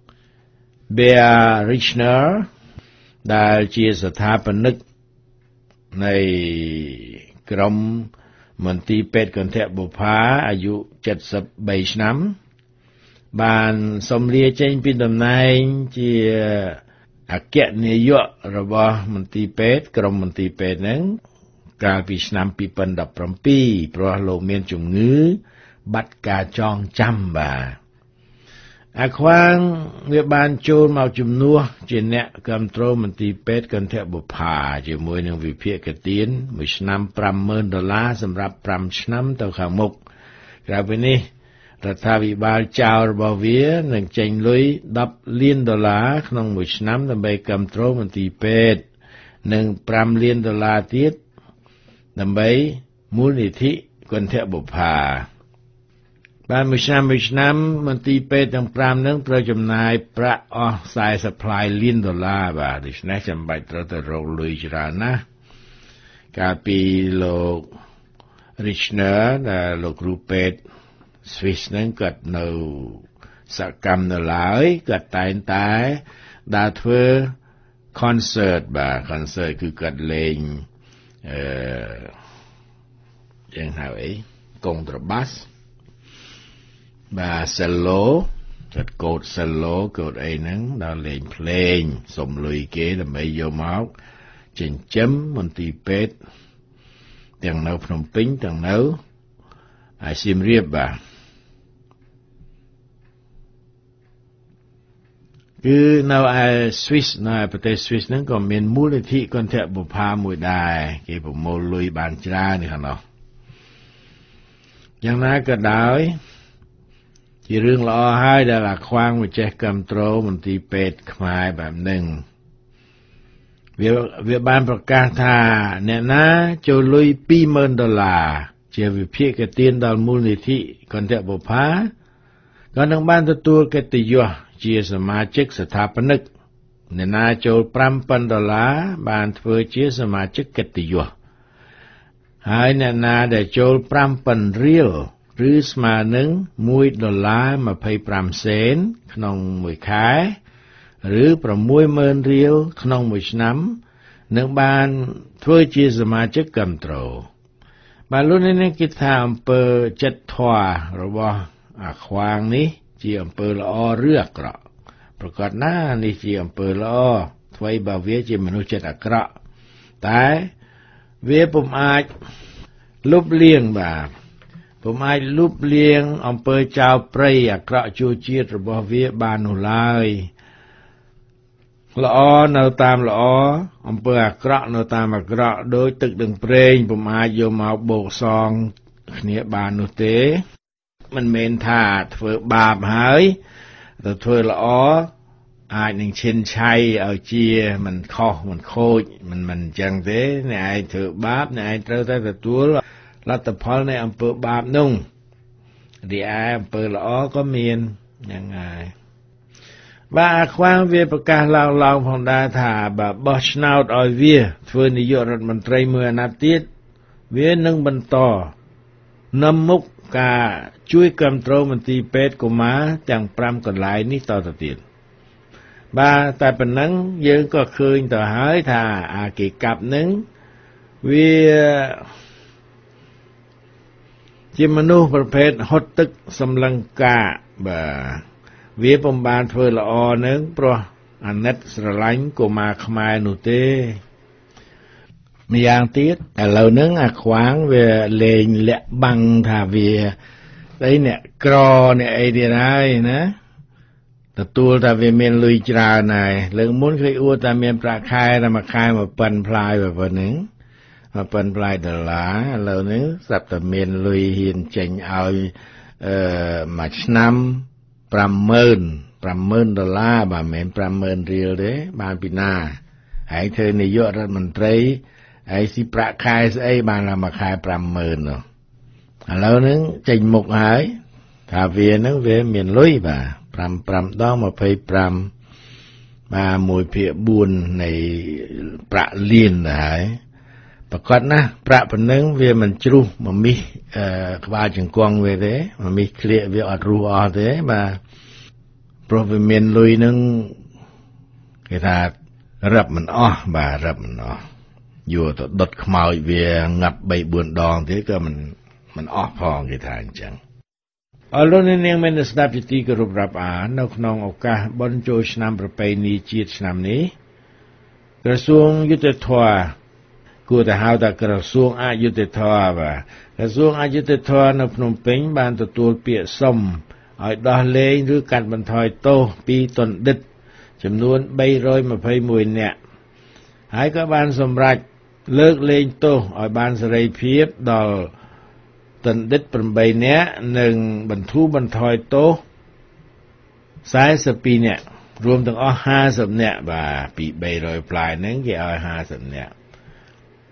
Bear Richner ដែលជាស្ថាបនិកនៃក្រុមមន្ទីរពេទ្យគន្ធបុប្ផាអាយុเจ็ดสิบสามឆ្នាំបានសូមលាចេញពីតំណែងជាអគ្គនាយករបស់មន្ទីរពេទ្យក្រុមមន្ទីរពេទ្យហ្នឹងកាលពីឆ្នាំពីរពាន់ដប់ប្រាំពីរព្រោះលោកមានជំងឺបាត់ការចងចាំបាទអាខ្វាងវាបានចូលមកជំនួសជាអ្នកគ្រប់គ្រងមន្ទីរពេទ្យគន្ធបុប្ផាជាមួយនឹងវិភាគទានមួយឆ្នាំប្រាំម៉ឺនដុល្លារសម្រាប់ប្រាំឆ្នាំទៅខាងមុខក្រៅពីនេះរដ្ឋាភិបាលចៅរបស់វានឹងចេញលុយដប់លានដុល្លារក្នុងមួយឆ្នាំដើម្បីគ្រប់គ្រងមន្ទីរពេទ្យនិងប្រាំលានដុល្លារទៀតដើម្បីមូលនិធិគន្ធបុប្ផាបានមួយឆ្នាំមួយឆ្នាំមន្ទីរពេទ្យទាំងfiveហ្នឹងត្រូវចំណាយប្រាក់អស់40លានដុល្លារបាទដូច្នេះចាំបាច់ត្រូវទៅរកលុយច្រើនណាស់កាលពីលោក Richner ដែលលោកគ្រូពេទ្យ Swiss ហ្នឹងគាត់នៅសកម្មនៅឡើយគាត់តែងតែដើរធ្វើ concert បាទ concert គឺគាត់លេងអឺយ៉ាងហៅអីកងត្របាសបាទ cello គាត់កូត cello កូតអីហ្នឹងដល់លេងភ្លេងសុំលុយគេដើម្បីយកមកចិញ្ចឹមមន្ទីរពេទ្យទាំងនៅភ្នំពេញទាំងនៅឯសៀមរាបបាទគឺនៅឯ Swiss នៅប្រទេស Swiss ហ្នឹងក៏មានមូលនិធិគន្ធបុប្ផាមួយដែរគេប្រមូលលុយបានច្រើននេះហ្នឹងយ៉ាងណាក៏ដោយជារឿងល្អហើយដែលអាខ្វាងមកចេះគ្រប់គ្រងមន្ទីរពេទ្យខ្មែរបែបហ្នឹងវាវាបានប្រកាសថាអ្នកណាចូលលុយtwo thousandដុល្លារជាវិភាគទានដល់មូលនិធិគន្ធបុប្ផាក៏នឹងបានទទួលកិត្តិយសជាសមាជិកស្ថាបនិកអ្នកណាចូលfive thousandដុល្លារបានធ្វើជាសមាជិកកិត្តិយសហើយអ្នកណាដែលចូលfive thousandរៀលឬស្មើនឹងoneដុល្លារtwenty-fiveសេនក្នុងមួយខែឬsix thousandរៀលក្នុងមួយឆ្នាំនឹងបានធ្វើជាសមាជិកគាំទ្របាទលោកនេះគិតថាអំពើចិត្តធម៌របស់អាខ្វាងនេះជាអំពើល្អឬអាក្រក់ប្រកាសណានេះជាអំពើល្អអ្វីបើវាជាមនុស្សចិត្តអាក្រក់តែវាពុំអាចលុបលាងបាទពុំអាចលុបលាងអំពើចោលព្រៃអាក្រក់ជួជាតិរបស់វាបាននោះឡើយល្អនៅតាមល្អអំពើអាក្រក់នៅតាមអាក្រក់ដោយទឹកដឹងប្រេងពុំអាចយកមកបូកសងគ្នាបាននោះទេមិនមែនថាធ្វើបាបហើយទៅធ្វើល្អអាចនឹងឈិនឆៃឲ្យជាមិនខុសមិនខូចមិនមិនអញ្ចឹងទេអ្នកឯងធ្វើបាបអ្នកឯងត្រូវតែទទួលលទ្ធផលនៃអំពើបាបនោះរីឯអំពើល្អក៏មានយ៉ាងហើយបាទអាខ្វាងវាប្រកាសឡើងឡើងផងដែរថាបើបោះឆ្នោតឲ្យវាធ្វើនាយករដ្ឋមន្ត្រីមួយអាណត្តិទៀតវានឹងបន្តនាំមុខការជួយគ្រប់គ្រងមន្ទីរពេទ្យកុមារទាំងfiveកន្លែងនេះតទៅទៀតបាទតែប៉ុណ្ណឹងយើងក៏ឃើញទៅហើយថាអាគេកាប់នឹងវាជាមនុស្សប្រភេទហត់ទឹកសម្លឹងកាបាទវាពុំបានធ្វើល្អនឹងព្រោះអាណិតស្រឡាញ់កុមារខ្មែរនោះទេម្យ៉ាងទៀតឥឡូវហ្នឹងអាខ្វាងវាលេងលាក់បាំងថាវាស្អីអ្នកក្រអ្នកអីទៀតហើយណាទទួលថាវាមានលុយច្រើនហើយលើកមុនគេអួតថាមានប្រាក់ខែតែមួយខែone thousandផ្លាយបើប៉ុណ្្នឹងone thousandផ្លាយដុល្លារឥឡូវនេះស្រាប់តែមានលុយហ៊ានចេញឲ្យអឺមួយឆ្នាំfive thousand five thousandដុល្លារបាទមិនមែនfive thousandរៀលទេបានពីណាហើយធ្វើនាយករដ្ឋមន្ត្រីហើយស៊ីប្រាក់ខែស្អីបានតែមួយខែfive thousandនោះឥឡូវហ្នឹងចេញមុខហើយថាវាហ្នឹងវាមានលុយបាទfive fiveដងtwenty-fiveបាទoneភាគfourនៃប្រាក់លានទៅហើយប្រកាសណាប្រាក់ប៉ុណ្ណឹងវាមិនជ្រុះមកមីសអឺក្បាលជង្គង់វាទេមកមីសក្លៀកវាអត់រស់អស់ទេបាទព្រោះវាមានលុយហ្នឹងគេថារឹបមិនអស់បាទរឹបមិនអស់យកទៅដុតខ្មោចវាងាប់three fourដងទៀតក៏មិនមិនអស់ផងគេថាអញ្ចឹងអរលោកនាងមានស្ដាប់ជាទីគោរពរាប់អាននៅក្នុងឱកាសបុណ្យចូលឆ្នាំប្រពៃណីជាតិឆ្នាំនេះក្រសួងយុទ្ធភ័ពគួរតែហៅថាក្រសួងអយុត្តិធម៌បាទក្រសួងអយុត្តិធម៌នៅភ្នំពេញបានទទួលពាក្យសុំឲ្យដោះលែងឬកាត់បន្ថយទោសពីទណ្ឌិតចំនួនthree hundred twenty-oneនាក់ហើយក៏បានសម្រេចលើកលែងទោសឲ្យបានសេរីភាពដល់ទណ្ឌិតeightនាក់និងបន្ធូរបន្ថយទោសforty-twoនាក់រួមទាំងអស់fiftyនាក់បាទពីthree hundredផ្លាយហ្នឹងគេឲ្យfiftyនាក់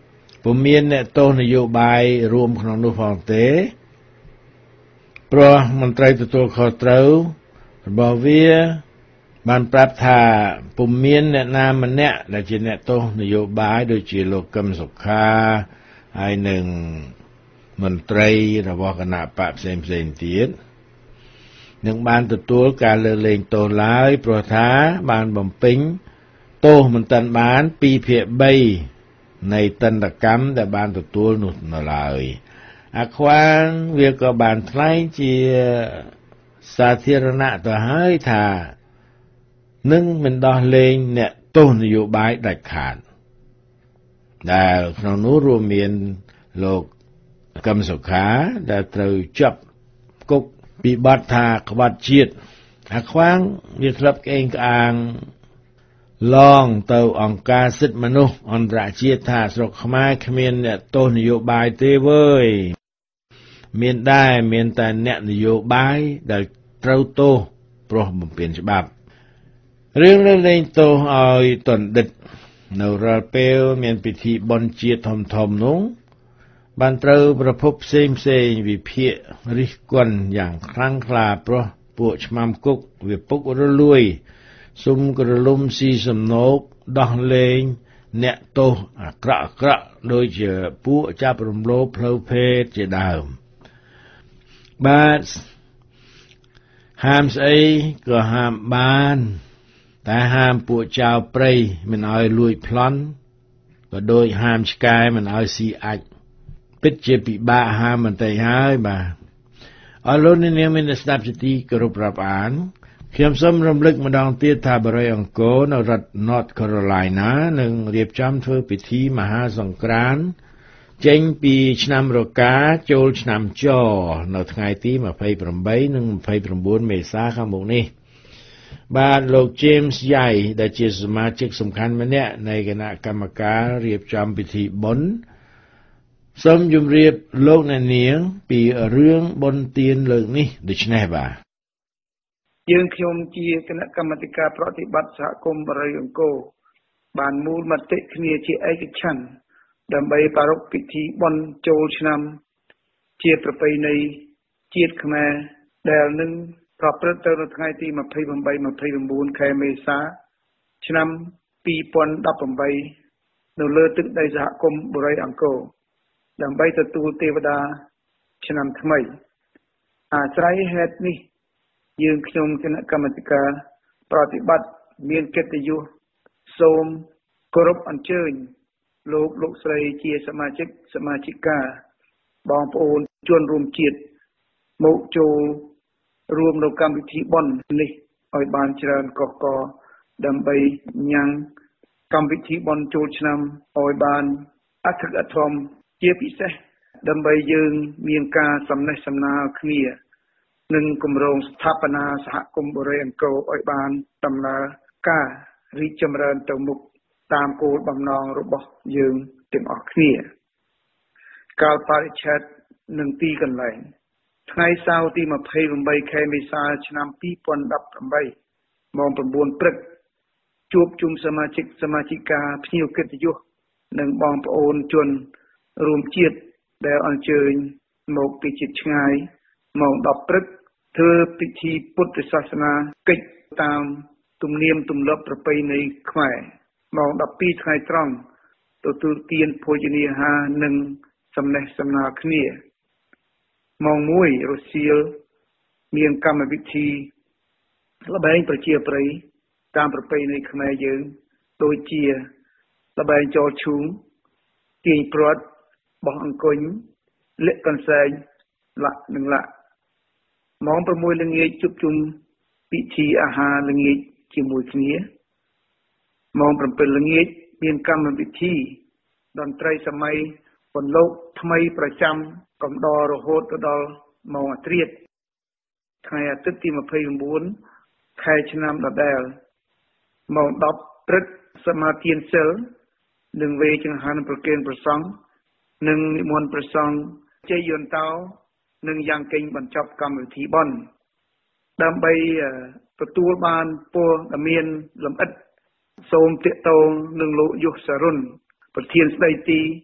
ពុំមានអ្នកទោសនយោបាយរួមក្នុងនោះផងទេព្រោះមន្ត្រីទទួលខុសត្រូវរបស់វាបានប្រាប់ថាពុំមានអ្នកណាម្នាក់ដែលជាអ្នកទោសនយោបាយដូចជាលោកកឹមសុខាហើយនឹងមន្ត្រីរបស់គណៈបកផ្សេងផ្សេងទៀតនឹងបានទទួលការលើកលែងទោសឡើយព្រោះថាបានបំពេញទោសមិនទាន់បានពីរភាគបីនៃទណ្ឌកម្មដែលបានទទួលនោះនៅឡើយអាខ្វាងវាក៏បានថ្លែងជាសាធារណៈទៅហើយថានឹងមិនដោះលែងអ្នកទោសនយោបាយដាច់ខាតដែលក្នុងនោះរួមមានលោកកឹមសុខាដែលត្រូវចាប់គុកពីបទថាក្បត់ជាតិអាខ្វាងវាធ្លាប់ក្អេងក្អាងឡងទៅអង្គការសិទ្ធិមនុស្សអន្តរជាតិថាស្រុកខ្មែរគ្មានអ្នកទោសនយោបាយទេវើយមានដែរមានតែអ្នកនយោបាយដែលត្រូវទោសព្រោះបំពានច្បាប់រឿងលើកលែងទោសឲ្យទណ្ឌិតនៅរាល់ពេលមានពិធីបុណ្យជាតិធំធំនោះបានត្រូវប្រភពផ្សេងផ្សេងវិភាគរិះគន់យ៉ាងខ្លាំងក្លាព្រោះពួកឆ្មាំគុកវាពុករលួយសុំក្រលុំស៊ីសំណោកដោះលែងអ្នកទោសអាក្រក់អាក្រក់ដូចជាពួកចាប់រំលោភផ្លូវភេទជាដើមបាទហាមស្អីក៏ហាមបានតែហាមពួកចៅព្រៃមិនឲ្យលួចប្លន់ក៏ដូចហាមឆ្កែមិនឲ្យស៊ីអាចពិតជាពិបាកហាមបន្តិចហើយបាទអរលោកអ្នកនាងមានស្ដាប់ជាទីគោរពរាប់អានខ្ញុំសូមរំលឹកម្ដងទៀតថាបរិយាអង្គរនៅរដ្ឋ North Carolina នឹងរៀបចំធ្វើពិធីមហាសង្ក្រាន្តចេញពីឆ្នាំរកាចូលឆ្នាំចនៅថ្ងៃទីยี่สิบแปดនិងยี่สิบเก้าមេសាខាងមុខនេះបាទលោក James Yai ដែលជាសមាជិកសំខាន់ម្នាក់នៃគណៈកម្មការរៀបចំពិធីបុណ្យសូមជម្រាបលោកអ្នកនាងពីរឿងបុណ្យទានលើកនេះដូចនេះបាទយើងខ្ញុំជាគណៈកម្មាធិការប្រតិបត្តិសហគមន៍បរិយាអង្គរបានមូលមតិគ្នាជាឯកច្ឆន្ទដើម្បីប្រារព្ធពិធីបុណ្យចូលឆ្នាំជាប្រពៃណីជាតិខ្មែរដែលនឹងប្រព្រឹត្តទៅនៅថ្ងៃទីยี่สิบแปด ยี่สิบเก้า ខែមេសាឆ្នាំยี่สิบสิบแปดនៅលើទឹកដីសហគមន៍បរិយាអង្គរដើម្បីទទួលទេវតាឆ្នាំថ្មីអាស្រ័យហេតុនេះយើងខ្ញុំគណៈកម្មាធិការប្រតិបត្តិមានកិត្តិយសសូមគោរពអញ្ជើញលោកលោកស្រីជាសមាជិកសមាជិកាបងប្អូនជនរួមជាតិមកចូលរួមនៅកម្មវិធីបុណ្យនេះឲ្យបានច្រើនកកកដើម្បីញ៉ាំងកម្មវិធីបុណ្យចូលឆ្នាំឲ្យបានអធិកអធមជាពិសេសដើម្បីយើងមានការសំណេះសំណាលគ្នានិងគម្រោងស្ថាបនាសហគមន៍បរិយាអង្គរឲ្យបានដំណើរការរីកចម្រើនទៅមុខតាមគោលបំណងរបស់យើងទាំងអស់គ្នាកាលបរិច្ឆេទនិងទីកន្លែងថ្ងៃសៅរ៍ទីยี่สิบแปดខែមេសាឆ្នាំยี่สิบสิบแปดម៉ោងnineព្រឹកជួបជុំសមាជិកសមាជិកាភ្ញៀវកិត្តិយសនិងបងប្អូនជនរួមជាតិដែលអញ្ជើញមកពីជាតិឆ្ងាយម៉ោងtenព្រឹកធ្វើពិធីពុទ្ធសាសនាកិច្ចតាមទំនៀមទម្លាប់ប្រពៃណីខ្មែរម៉ោងtwelveថ្ងៃត្រង់ទទួលទានភោជនាហារនិងសំណេះសំណាលគ្នាម៉ោងoneរសៀលមានកម្មវិធីល្បែងប្រជាប្រិយតាមប្រពៃណីខ្មែរយើងដូចជាល្បែងចោលឈូងទាញព្រាត់បោះអង្គញ់លាក់កន្សែងលាក់និងលាក់ម៉ោងsixល្ងាចជួបជុំពិធីអាហារល្ងាចជាមួយគ្នាម៉ោងsevenល្ងាចមានកម្មវិធីតន្ត្រីសម័យបន្លកថ្មីប្រចាំកំដររហូតទៅដល់ម៉ោងអាធ្រាត្រថ្ងៃអាទិត្យទីยี่สิบnineខែឆ្នាំដដែលម៉ោងtenព្រឹកសមាទានសិលនិងវេចង្ហាន់ប្រគេនព្រះសង្ឃនិងនិមន្តព្រះសង្ឃជ័យយន្តោនិងយ៉ាងកេងបញ្ចប់កម្មវិធីបុណ្យដើម្បីទទួលបានព័ត៌មានលម្អិតសូមទាក់ទងនឹងលោកយុសសរុនប្រធានស្ដីទី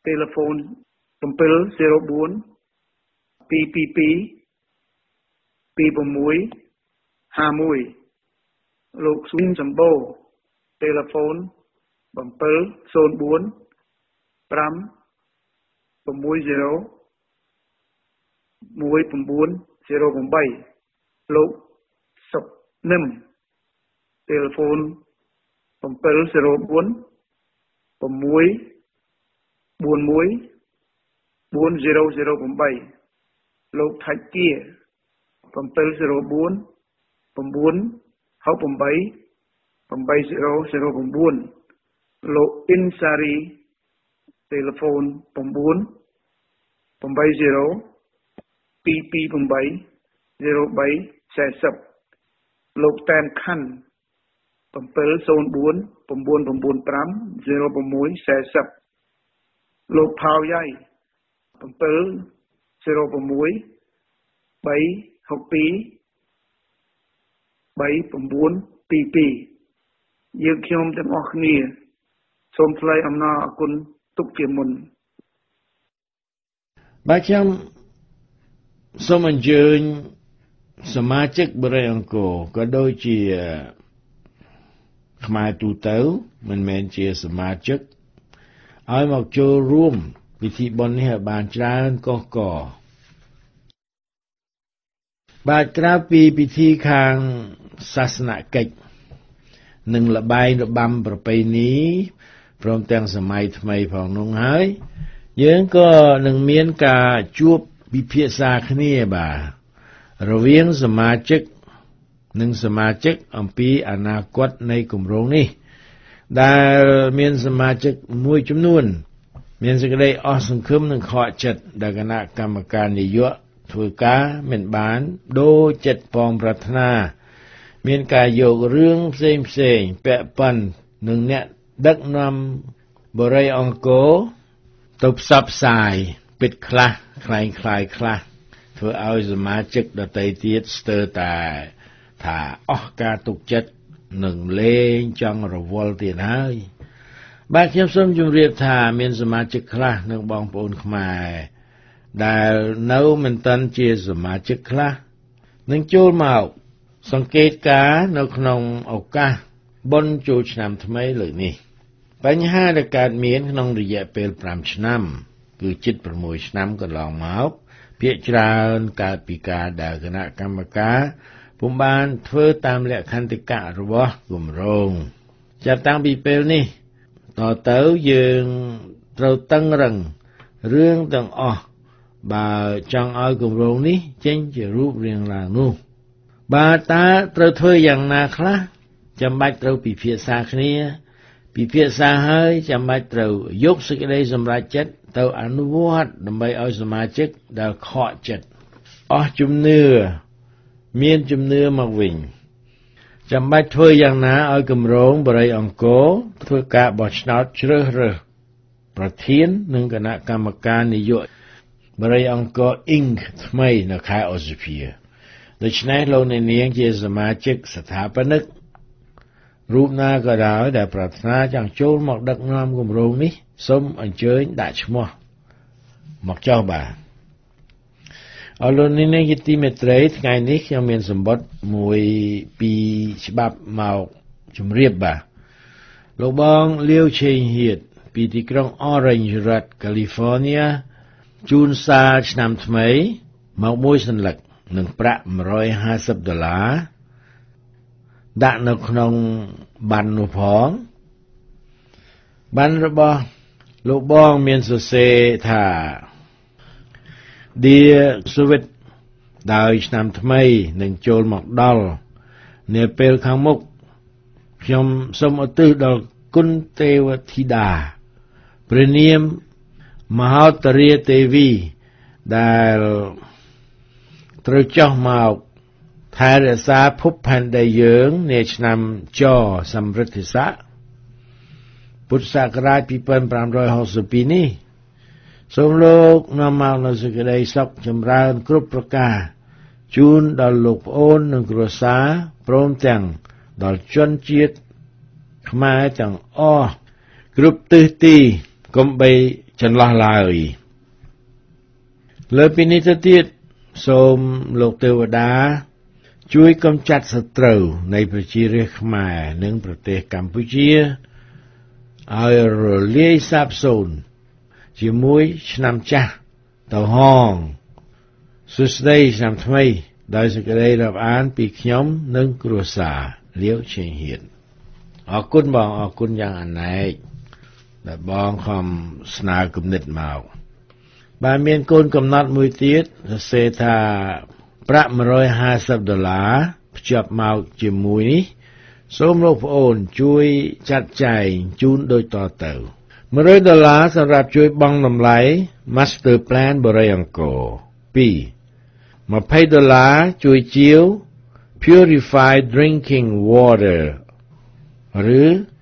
telephone seven zero four two two two two sixห้าหนึ่งលោកស៊ុនសម្បូរ telephone seven zero four five six zero one nine zero eight លោកសុកនឹម telephone seven zero four six four one four zero zero eight លោកថៃគាseven zero four nineហៅeight eight zero zero nine លោកអ៊ិនសារី telephone nine eight zero two two eight zero eight four zero លោកតែនខាន់ seven zero four nine nine five zero six four zero លោកផៅយ៉ៃ seven zero six three six two three nine two two យើងខ្ញុំទាំងអស់គ្នាសូមថ្លែងអំណរអគុណទុកជាមុនបាទខ្ញុំសូមអញ្ជើញសមាជិកបរិយាអង្គរក៏ដូចជាខ្មែរទូទៅមិនមែនជាសមាជិកឲ្យមកចូលរួមពិធីបុណ្យនេះឲ្យបានច្រើនកុះកបាទក្រៅពីពិធីខាងសាសនកិច្ចនិងល្បែងរបាំប្រពៃណីព្រមទាំងសម័យថ្មីផងនោះហើយយើងក៏នឹងមានការជួបពិភាក្សាគ្នាបាទរវាងសមាជិកនិងសមាជិកអំពីអនាគតនៃគម្រោងនេះដែលមានសមាជិកមួយចំនួនមានសេចក្តីអស់សង្ឃឹមនិងខកចិត្តដែលគណៈកម្មការនយោបាយធ្វើការមិនបានដូចចិត្តផងប្រាថ្នាមានការយករឿងផ្សេងផ្សេងពាក់ព័ន្ធនឹងអ្នកដឹកនាំបរិយាអង្គរទៅផ្សព្វផ្សាយពិតខ្លះคล้ายคล้ายខ្លះធ្វើឲ្យសមាជិកដទៃទៀតស្ទើរតែថាអស់ការទុកចិត្តនឹងលេងចង់រវល់ទៀតហើយបាទខ្ញុំសូមជម្រាបថាមានសមាជិកខ្លះនិងបងប្អូនខ្មែរដែលនៅមិនទាន់ជាសមាជិកខ្លះនឹងចូលមកសង្កេតការនៅក្នុងឱកាសបុណ្យចូលឆ្នាំថ្មីលើកនេះបញ្ហាដែលកើតមានក្នុងរយៈពេលfiveឆ្នាំគឺជិតsixឆ្នាំកន្លងមកភាគច្រើនកើតពីការដែលគណៈកម្មការពុំបានធ្វើតាមលក្ខន្តិកៈរបស់គម្រោងចាប់តាំងពីពេលនេះតទៅយើងត្រូវតឹងរឹងរឿងទាំងអស់បើចង់ឲ្យគម្រោងនេះចេញជារូបរាងឡើងនោះបើតើត្រូវធ្វើយ៉ាងណាខ្លះចាំបាច់ត្រូវពិភាក្សាគ្នាពិភាក្សាហើយចាំបាច់ត្រូវយកសេចក្តីសម្រេចចិត្តទៅអនុវត្តដើម្បីឲ្យសមាជិកដែលខកចិត្តអស់ជំនឿមានជំនឿមកវិញចាំបាច់ធ្វើយ៉ាងណាឲ្យគម្រោងបរិយាអង្គរធ្វើការបោះឆ្នោតជ្រើសរើសប្រធាននិងគណៈកម្មការនយោបាយបរិយាអង្គរ អ៊ីង ថ្មីនៅខែឧសភាដូច្នេះលោកអ្នកនាងជាសមាជិកស្ថាបនិករូបណាក៏ដោយដែលប្រាថ្នាចង់ចូលមកដឹកនាំគម្រោងនេះសូមអញ្ជើញដាក់ឈ្មោះមកចុះបាទអរលោកអ្នកនាងជាទីមេត្រីថ្ងៃនេះខ្ញុំមានសម្បត្តិមួយពីច្បាប់មកជម្រាបបាទលោកបងលាវឆេងហៀតពីទីក្រុង Orange រដ្ឋ California ជូនសារឆ្នាំថ្មីមកមួយសន្លឹកនឹងប្រាក់one hundred fiftyដុល្លារដាក់នៅក្នុងបាននោះផងបានរបស់លោកបងមានសរសេរថា Dear Sweet ដោយឆ្នាំថ្មីនឹងចូលមកដល់នាពេលខាងមុខខ្ញុំសូមឧទ្ទិសដល់គុណទេវធីតាព្រះនាមមហោទរាទេវីដែលត្រូវចុះមកថែរក្សាភពផែនដីយើងនាឆ្នាំចសម្រិទ្ធិស័កពុទ្ធសករាជtwo thousand five hundred sixty-twoនេះសូមលោកនាំមកនូវសេចក្តីសុខចម្រើនគ្រប់ប្រការជូនដល់លោកប្អូននិងគ្រួសារព្រមទាំងដល់ជនជាតិខ្មែរទាំងអស់គ្រប់ទិសទីកុំបីចន្លោះឡើយលើពីនេះទៅទៀតសូមលោកទេវតាជួយកម្ចាត់សត្រូវនៃប្រជារាស្ត្រខ្មែរនិងប្រទេសកម្ពុជាឲ្យរលាយសាបសូន្យជាមួយឆ្នាំចាស់ទៅហងសួស្តីឆ្នាំថ្មីដោយសេចក្តីរាប់អានពីខ្ញុំនិងគ្រួសារលាវឆេងហៀតអរគុណបងអរគុណយ៉ាងអនេកដែលបងខំស្នើគំនិតមកបាទមានកូនកំណត់មួយទៀតសរសេរថាប្រាក់one hundred fiftyដុល្លារភ្ជាប់មកជាមួយនេះសូមលោកប្អូនជួយចាត់ចែងជូនដូចតទៅone hundredដុល្លារសម្រាប់ជួយបង់តម្លៃ Master Plan បរិយអង្គរtwo twentyដុល្លារជួយជាវ Purified Drinking Water ឬ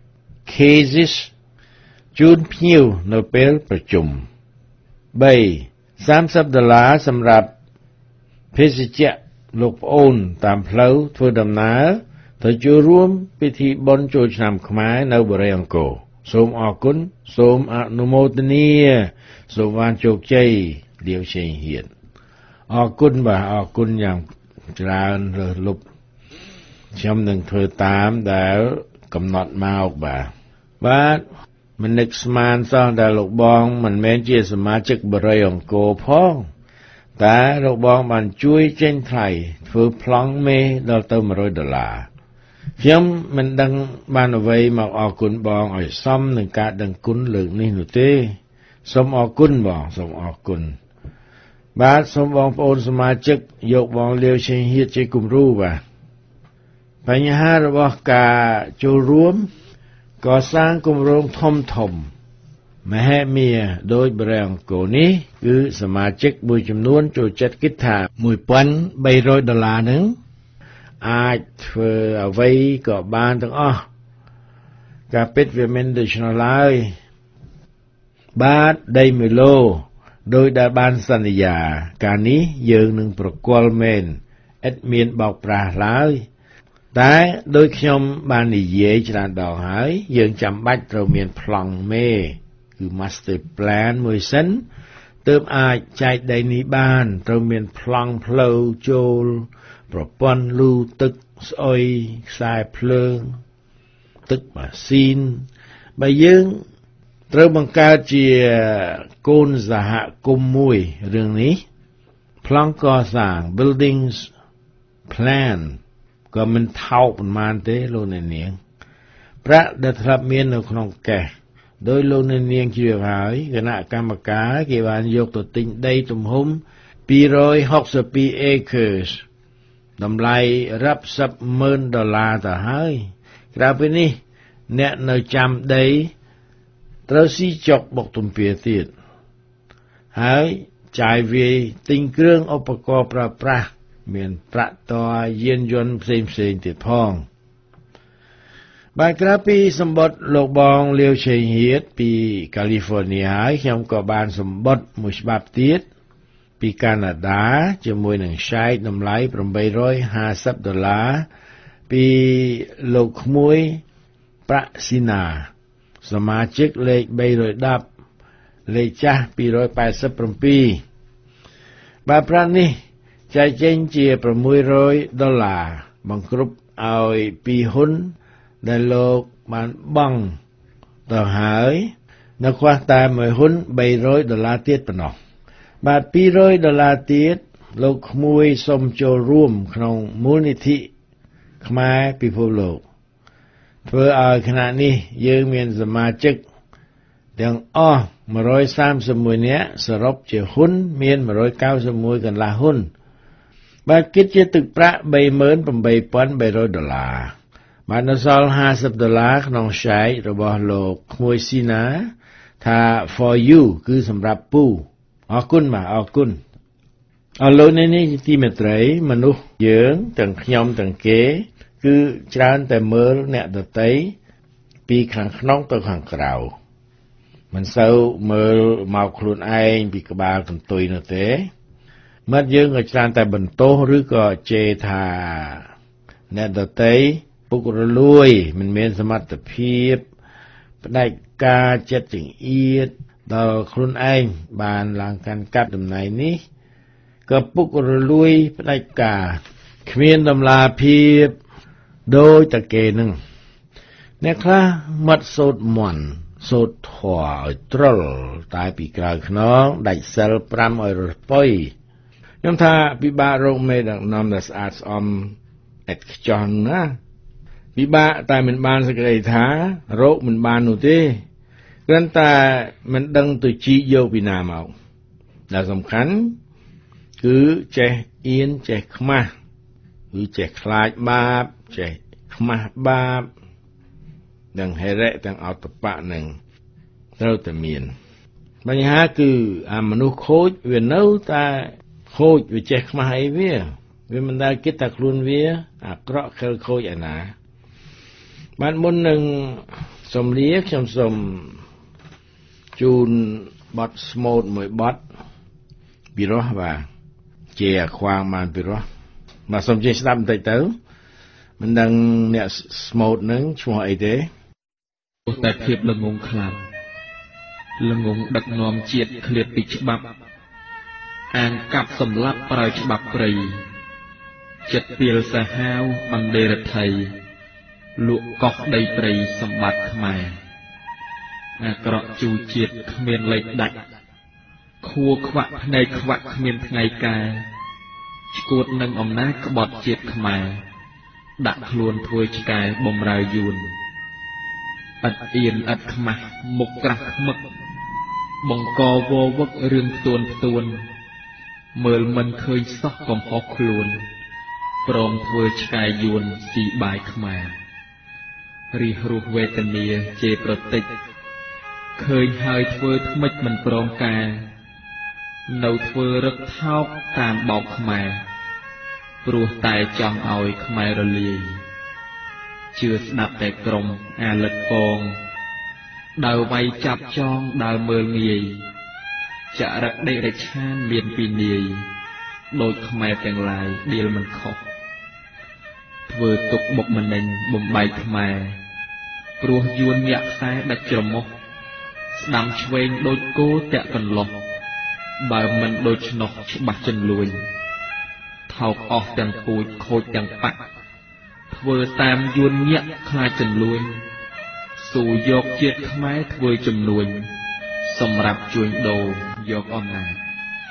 Cases ជូនភ្ញៀវនៅពេលប្រជុំthree thirtyដុល្លារសម្រាប់ភេសជ្ជៈលោកប្អូនតាមផ្លូវធ្វើដំណើរទៅចូលរួមពិធីបុណ្យចូលឆ្នាំខ្មែរនៅបរិយអង្គរសូមអរគុណសូមអនុមោទនាសូមបានជោគជ័យលាវឆេងហៀតអរគុណបាទអរគុណយ៉ាងច្រើនលើសលប់ខ្ញុំនឹងធ្វើតាមដែលកំណត់មកបាទបាទមិននឹកស្មានសោះដែលលោកបងមិនមែនជាសមាជិកបរិយអង្គរផងតែលោកបងបានជួយចេញថ្លៃធ្វើប្លង់មេដល់ទៅone hundredដុល្លារខ្ញុំមិនដឹងបានអ្វីមកអរគុណបងឲ្យសមនឹងការដឹងគុណលើកនេះនោះទេសូមអរគុណបងសូមអរគុណបាទសូមបងប្អូនសមាជិកយកបងលាវឆេងហៀតជាគំរូបាទបញ្ហារបស់ការចូលរួមកសាងគម្រោងធំធំមហិមាដោយបរិយអង្គរនេះគឺសមាជិកមួយចំនួនចូលចិត្តគិតថាone thousand three hundredដុល្លារនឹងអាចធ្វើអ្វីក៏បានទាំងអស់ការពិតវាមិនដូច្នោះឡើយបាទដីមួយឡូដោយដែលបានសន្យាកាលនេះយើងនឹងប្រគល់មែនឥតមានបោកប្រាស់ឡើយតែដោយខ្ញុំបាននិយាយច្រើនដងហើយយើងចាំបាច់ត្រូវមានប្លង់មេគឺ Master Plan មួយសិនទើបអាចចែកដីនេះបានត្រូវមានប្លង់ផ្លូវចូលប្រព័ន្ធលូទឹកស្អុយខ្សែភ្លើងទឹកម៉ាស៊ីនបើយើងត្រូវបង្កើតជាកូនសហគមន៍មួយរឿងនេះប្លង់កសាង Buildings Plan ក៏មិនថោកប៉ុន្មានទេលោកអ្នកនាងប្រាក់ដែលធ្លាប់មាននៅក្នុងកេសដោយលោកអ្នកនាងជ្រាបហើយគណៈកម្មការគេបានយកទៅទិញដីទំហំtwo hundred sixty-two acres តម្លៃរាប់សិបម៉ឺនដុល្លារទៅហើយក្រៅពីនេះអ្នកនៅចាំដីត្រូវស៊ីចុកបុកទំពាទៀតហើយចាយវាយទិញគ្រឿងឧបករណ៍ប្រើប្រាស់មានប្រាក់តយានយន្តផ្សេងផ្សេងទៀតផងបាទក្រៅពីសម្បត្តិលោកបងលាវឆេងហៀតពីកាលីហ្វ័រញ៉ាហើយខ្ញុំក៏បានសម្បត្តិមួយច្បាប់ទៀតពីកាណាដាជាមួយនឹងឆែកតម្លៃeight hundred fiftyដុល្លារពីលោកក្មួយប្រាក់ស៊ីណាសមាជិកលេខthree hundred tenលេខចាស់two hundred eighty-sevenបាទប្រាក់នេះចែកចេញជាsix hundredដុល្លារបង្គ្រប់ឲ្យពីរហ៊ុនដែលលោកបានបង់ទៅហើយនៅខ្វះតែមួយហ៊ុនthree hundredដុល្លារទៀតប៉ុណ្ណោះបាទtwo hundredដុល្លារទៀតលោកក្មួយសូមចូលរួមក្នុងមូលនិធិខ្មែរពិភពលោកធ្វើឲ្យខណៈនេះយើងមានសមាជិកទាំងអស់one hundred thirty-oneនាក់សរុបជាហ៊ុនមានone hundred ninety-oneកន្លះហ៊ុនបាទគិតជាទឹកប្រាក់thirty-eight thousand three hundredដុល្លារបាទនៅសល់fiftyដុល្លារក្នុងឆែករបស់លោកក្មួយស៊ីណាថា for you គឺសម្រាប់ពូអរគុណបាទអរគុណអរលោកអ្នកនេះជាទីមេត្រីមនុស្សយើងទាំងខ្ញុំទាំងគេគឺច្រើនតែមើលអ្នកដទៃពីខាងក្នុងទៅខាងក្រៅមិនសូវមើលមកខ្លួនឯងពីក្បាលកន្ទុយនោះទេមិត្តយើងក៏ច្រើនតែបន្ទោសឬក៏ជេរថាអ្នកដទៃពុករលួយមិនមានសមត្ថភាពផ្ដាច់ការចិត្តចង្អៀតដល់ខ្លួនឯងបានឡើងកាន់កាប់ដំណែងនេះក៏ពុករលួយផ្ដាច់ការគ្មានតម្លាភាពដោយតែគេនឹងអ្នកខ្លះមាត់សូត្រមន់សូត្រធွာឲ្យត្រលតែពីក្រៅខ្នងដាច់សិលប្រាំឲ្យរស់ពុយខ្ញុំថាពិបាករកមេដឹកនាំដែលស្អាតស្អំឥតខ្ចោះណាពិបាកតែមិនបានសេចក្តីថារកមិនបាននោះទេគ្រាន់តែមិនដឹងទៅជីកយកពីណាមកដែលសំខាន់គឺចេះអៀនចេះខ្មាស់គឺចេះខ្លាចបាបចេះខ្មាស់បាបទាំងហិរិទាំងអតបៈនឹងត្រូវតែមានបញ្ហាគឺអាមនុស្សខូចវានៅតែខូចវាចេះខ្មាស់អីវាវាមិនដែលគិតថាខ្លួនវាអាក្រក់ខិលខូចឯណាបានមុននឹងសំលាខ្ញុំសូមជូនបទស្មូតមួយបទពីរោះបាទជាខ្វាងបានពីរោះមកសូមជិះស្ដាប់បន្តិចទៅមិនដឹងអ្នកស្មូតនឹងឈ្មោះអីទេតែភាពល្ងងខ្លាំងល្ងងដឹកនាំជាតិឃ្លាតពីច្បាប់អាងកាប់សម្លាប់ប្រើច្បាប់ព្រៃចិត្តពីលសាហាវបណ្ដេរដ្ឋីលក់កោះដីព្រៃសម្បត្តិខ្មែរអាក្រក់ជូរជាតិគ្មានលេខដាច់ខួរខ្វាក់ភ្នែកខ្វាក់គ្មានថ្ងៃការឈួតនឹងអំណាចក្បត់ជាតិខ្មែរដាក់ខ្លួនធ្វើឆ្កែបំរើយួនឥតអៀនឥតខ្មាស់មុខក្រាស់ខ្មឹកបង្កវវឹករឿងផ្ទួនផ្ទួនមើលមិនឃើញសោះកំហុសខ្លួនព្រមធ្វើឆ្កែយួនស៊ីបាយខ្មែររិះរស់វេទនាជេរប្រតិចឃើញហើយធ្វើថ្មិចមិនព្រមការនៅធ្វើរឹកថោកតាមបោកខ្មែរព្រោះតែចង់ឲ្យខ្មែររលាយជឿស្ដាប់តែក្រុមអាលិតពងដើរវាយចាប់ចងដើរមើលងាយចរិតដេករឆានមានពីនាយដូចខ្មែរទាំងឡាយដៀលមិនខុសធ្វើទុកបុកម្នេញបំបែកខ្មែរព្រោះយួនញាក់ខ្សែដាច់ច្រមុះស្ដាំឆ្វេងដូចគោតាក់កន្លោះបើមិនដូច្នោះច្បាស់ចិនលួយថោកអស់ទាំងពូជខូចទាំងបាក់ធ្វើតាមយួនញាក់ខ្លាចចិនលួយស៊ូយកជាតិខ្មែរធ្វើជំនួញសម្រាប់ជួញដូរយកអំណាច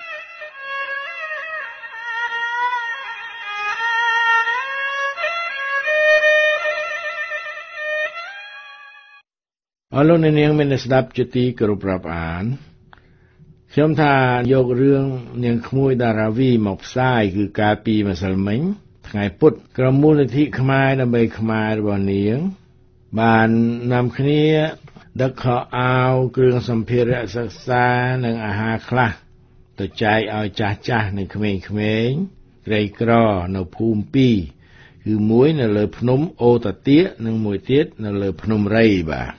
អរលោកអ្នកនាងមានស្ដាប់ជាទីគោរពរាប់អានខ្ញុំថាយករឿងនាងក្មួយតារាវីមកផ្សាយគឺកាលពីម្សិលមិញថ្ងៃពុធក្រុមមូលនិធិខ្មែរដើម្បីខ្មែររបស់នាងបាននាំគ្នាដឹកខោអាវគ្រឿងសម្ភារៈសិក្សានិងអាហារខ្លះទៅចែកឲ្យចាស់ចាស់និងក្មេងៗក្រីក្រនៅភូមិពីរគឺមួយនៅលើភ្នំអូតាទៀនិងមួយទៀតនៅលើភ្នំរៃបាទ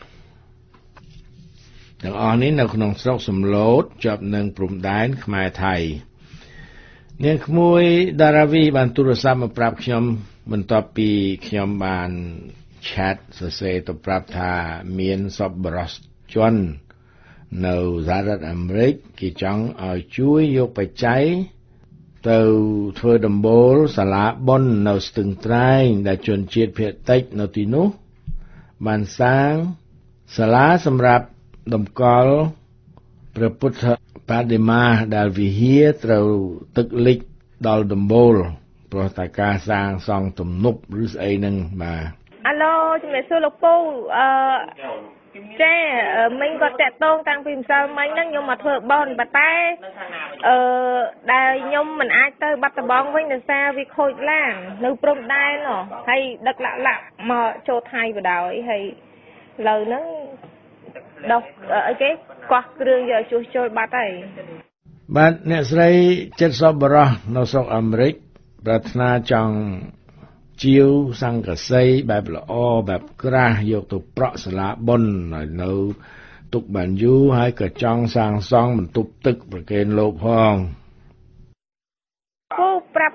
ទាំងអស់នេះនៅក្នុងស្រុកសំឡូតជាប់នឹងព្រំដែនខ្មែរថៃនាងក្មួយតារាវីបានទូរស័ព្ទមកប្រាប់ខ្ញុំបន្ទាប់ពីខ្ញុំបានឆាតសរសេរទៅប្រាប់ថាមានសប្បុរសជននៅសហរដ្ឋអាមេរិកគេចង់ឲ្យជួយយកបច្ច័យទៅធ្វើដំបូលសាលាបុណ្យនៅស្ទឹងត្រែងដែលជនជាតិភាគតិចនៅទីនោះបានសាងសាលាសម្រាប់តម្កល់ព្រះពុទ្ធបដិមាដែលវិហារត្រូវទឹកលិចដល់ដំបូលព្រោះតែការសាងសង់ទំនប់ឬស្អីហ្នឹងបាទអាឡូជំរាបសួរលោកពូអឺចាមិញគាត់តាក់ទងតាំងពីម្សិលមិញហ្នឹងខ្ញុំមកធ្វើបនប៉ុន្តែអឺដែលខ្ញុំមិនអាចទៅបាត់ដំបងវិញដោយសារវាខូចឡាននៅព្រំដែនហើយដឹកលាក់លាក់មកចូលថៃបដ ாய் ហើយឥឡូវហ្នឹងដោះអីគេកោះគ្រឿងយកជួសជុលបាត់ហើយបាទអ្នកស្រីចិត្តសប្បុរសនៅស្រុកអាមេរិកប្រាថ្នាចង់ជាវសង្កសីបែបល្អបែបក្រាស់យកទៅប្រក់សាលាបុណ្យឲ្យនៅទុកបានយូរហើយក៏ចង់សាងសង់បន្ទប់ទឹកប្រគេនលោកផងពូប្រាប់ក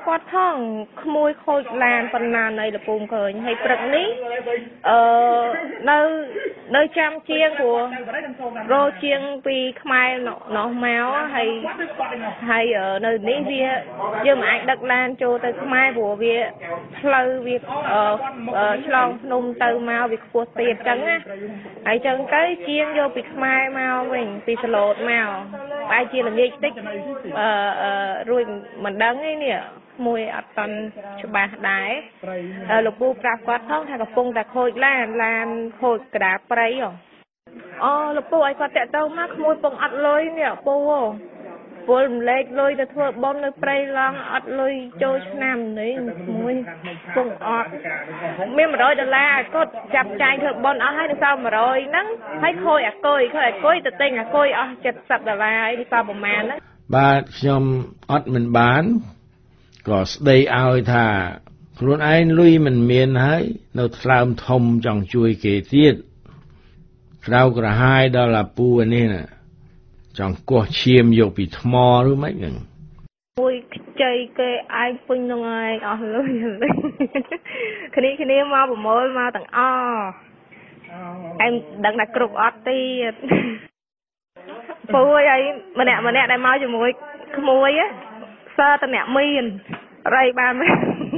គាត់ផងក្មួយខូចឡានប៉ុណ្ណានៃលពូមឃើញហើយព្រឹកនេះអឺនៅនៅចាំជាងព្រោះរោជាងពីខ្មែរនោះមកហើយហើយនៅនេះវាយើងមិនអាចដឹកឡានចូលទៅខ្មែរព្រោះវាផ្លូវវាឆ្លងភ្នំទៅមកវាខ្ពស់ទៀតចឹងណាហើយចឹងទៅជាងយកពីខ្មែរមកវិញពីសឡូតមកបែរជាល្ងាចតិចអឺរួចមិនដឹងទេនេះមួយអត់តន់ច្បាស់ដែរលោកពូប្រាប់គាត់ផងថាកំពុងតែខូចឡានឡានខូចកដាព្រៃអូលោកពូឲ្យគាត់តាក់ទងមកក្មួយពងអត់លុយនេះពូពលរំលែកលុយទៅធ្វើបុណ្យនៅព្រៃឡង់អត់លុយចូលឆ្នាំនេះមួយពងអត់មានone hundredដុល្លារគាត់ចាប់ចាយធ្វើបុណ្យអស់ហើយនៅសល់one hundredហ្នឹងហើយខូចអាគុយខូចអាគុយទៅទិញអាគុយអស់seventyដុល្លារហើយសល់ប្រមាណហ្នឹងបាទខ្ញុំអត់មិនបានក៏ស្ដីឲ្យថាខ្លួនឯងលុយមិនមានហើយនៅថ្លើមធំចង់ជួយគេទៀតក្រៅក្រហាយដល់អាពូនេះណាចង់គោះឈាមយកពីថ្មឬមិនហ្នឹងមួយខ្ចីគេឯងពេញនឹងឯងអស់លុយគ្នាគ្នាមកប្រមូលមកទាំងអស់ឯងដឹងថាគ្រប់អត់ទៀតពូអីម្នាក់ម្នាក់ដែលមកជាមួយក្មួយសើតអ្នកមានរៃបានមែន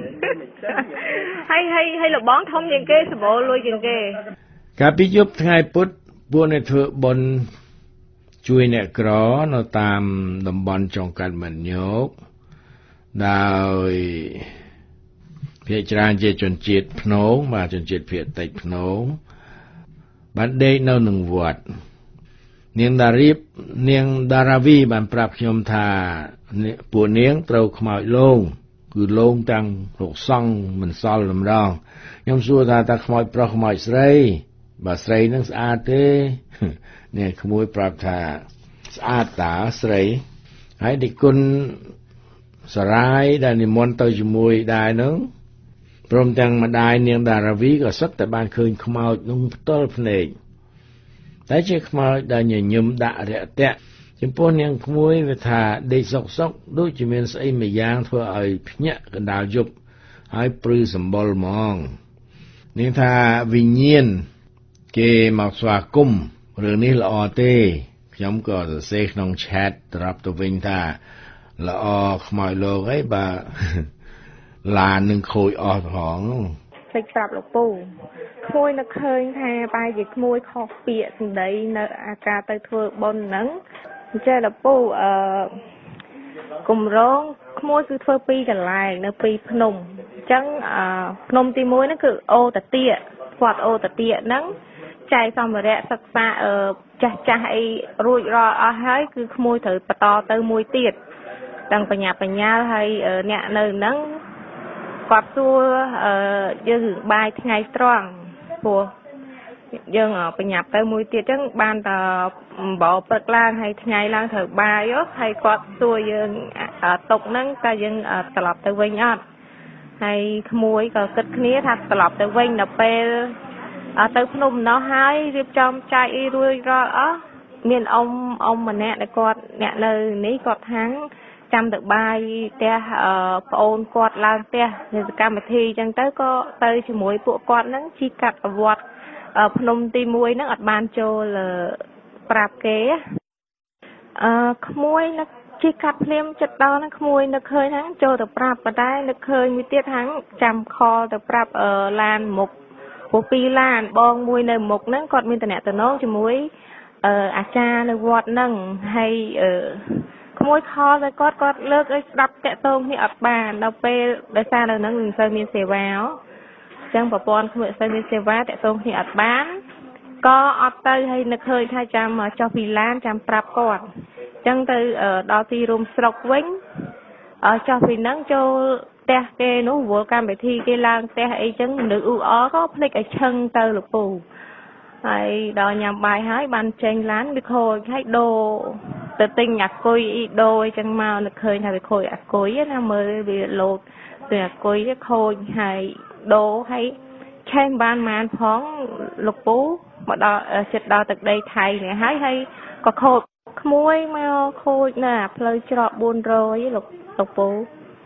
ហើយហើយហើយលបងធំជាងគេសម្បូរលុយជាងគេកាលពីយប់ថ្ងៃពុធពួកអ្នកធ្វើបុណ្យជួយអ្នកក្រនៅតាមតំបន់ចុងកាត់មិនញោកដោយភាគច្រើនជាជនជាតិភ្នងបាទជនជាតិភាគតិចភ្នងបានដេកនៅនឹងវត្តនាងដារីបនាងដារាវីបានប្រាប់ខ្ញុំថាពួកនាងត្រូវខ្មោចលងគឺលងទាំងលោកសង្ឃមិនសល់ម្ដងខ្ញុំសួរថាតើខ្មោចប្រុសខ្មោចស្រីបើស្រីនឹងស្អាតទេនេះក្មួយប្រាប់ថាស្អាតតាស្រីហើយនិគុណសរាយដែលនិមន្តទៅជាមួយដែរនឹងព្រមទាំងម្ដាយនាងដារាវីក៏សុទ្ធតែបានឃើញខ្មោចនឹងផ្ទាល់ភ្នែកតែជាខ្មោចដែលញញឹមដាក់រាក់ទាក់ចំពោះនាងក្មួយវាថាដេកសុកសុកដូចជាមានស្អីមួយយ៉ាងធ្វើឲ្យភ្ញាក់កណ្ដាលយប់ហើយព្រឺសម្បុរហ្មងនាងថាវិញ្ញាណគេមកស្វាគមន៍រឿងនេះល្អទេខ្ញុំក៏សរសេរក្នុង chat ត្រាប់ទៅវិញថាល្អខ្មោចលោកអីបើឡាននឹងខូចអស់ផងភ្លេចប្រាប់លោកពូក្មួយនឹកឃើញថាបែរជាក្មួយខុសពាក្យសម្ដីនៅអាការទៅធ្វើបុណ្យហ្នឹងអញ្ចឹងលោកពូអឺគម្រោងក្មួយគឺធ្វើពីរកន្លែងនៅពីភ្នំអញ្ចឹងអឺភ្នំទីមួយហ្នឹងគឺអូតាទៀវត្តអូតាទៀហ្នឹងចែកសម្ភារៈសិក្សាអឺចាស់ចាស់អីរួចរាល់អស់ហើយគឺក្មួយត្រូវបន្តទៅមួយទៀតទាំងបញ្ញាបញ្ញាហើយអ្នកនៅហ្នឹងគាត់សួរអឺយើងបាយថ្ងៃត្រង់ព្រោះយើងបញ្ញាប់ទៅមួយទៀតចឹងបានតែអំបោព្រឹកឡើងហើយថ្ងៃឡើងត្រូវបាយហើយគាត់សួរយើងຕົកហ្នឹងតែយើងត្រឡប់ទៅវិញអត់ហើយក្មួយក៏គិតគ្នាថាត្រឡប់ទៅវិញដល់ពេលទៅភ្នំនោះហើយរៀបចំចែកអីរួចរាល់អស់មានអ៊ំអ៊ំម្នាក់ដែលគាត់អ្នកនៅនេះគាត់ថាំងចាំទៅបាយផ្ទះប្អូនគាត់ឡើងផ្ទះនៅសកម្មវិធីអញ្ចឹងទៅក៏ទៅជាមួយពួកគាត់ហ្នឹងជីកាត់វត្តភ្នំទីមួយហ្នឹងអត់បានចូលប្រាប់គេអឺក្មួយនឹកជីកាត់ភ្លាមចិត្តដល់ហ្នឹងក្មួយនឹកឃើញហ្នឹងចូលទៅប្រាប់ប៉ុន្តែនឹកឃើញមួយទៀតហ្នឹងចាំខលទៅប្រាប់ឡានមុខពួកពីរឡានបងមួយនៅមុខហ្នឹងគាត់មានតំណែងជាមួយអាចារ្យនៅវត្តហ្នឹងហើយក្មួយខលទៅគាត់គាត់លើកឲ្យស្ដាប់តាក់ទងគ្នាអត់បានដល់ពេលដោយសារនៅហ្នឹងមិនសូវមានសេវាអញ្ចឹងប្រព័ន្ធខ្លួនសូវមានសេវាតាក់ទងគ្នាអត់បានក៏អត់ទៅហើយនឹកឃើញថាចាំចុះពីឡានចាំប្រាប់គាត់អញ្ចឹងទៅដល់ទីរួមស្រុកវិញចុះពីហ្នឹងចូលផ្ទះគេនោះវល់កម្មវិធីគេឡើងផ្ទះអីចឹងមនុស្សអ៊ូអក៏ភ្លេចឲ្យឆឹងទៅលោកពូហើយដល់ញ៉ាំបាយហើយបានចេញឡានវាខូចហើយដូរទៅទិញអាគុយអ៊ីដូអីចឹងមកនឹកឃើញថាវាខូចអាគុយណាមើលវាលោតទៅអាគុយខូចហើយដូរហើយឆេះបានបានផងលោកពូមកដល់ចិត្តដល់ទឹកដីថៃនេះហើយហើយក៏ខូចក្មួយមកខូចណាផ្លូវច្រកfour hundredលោកលោកពូ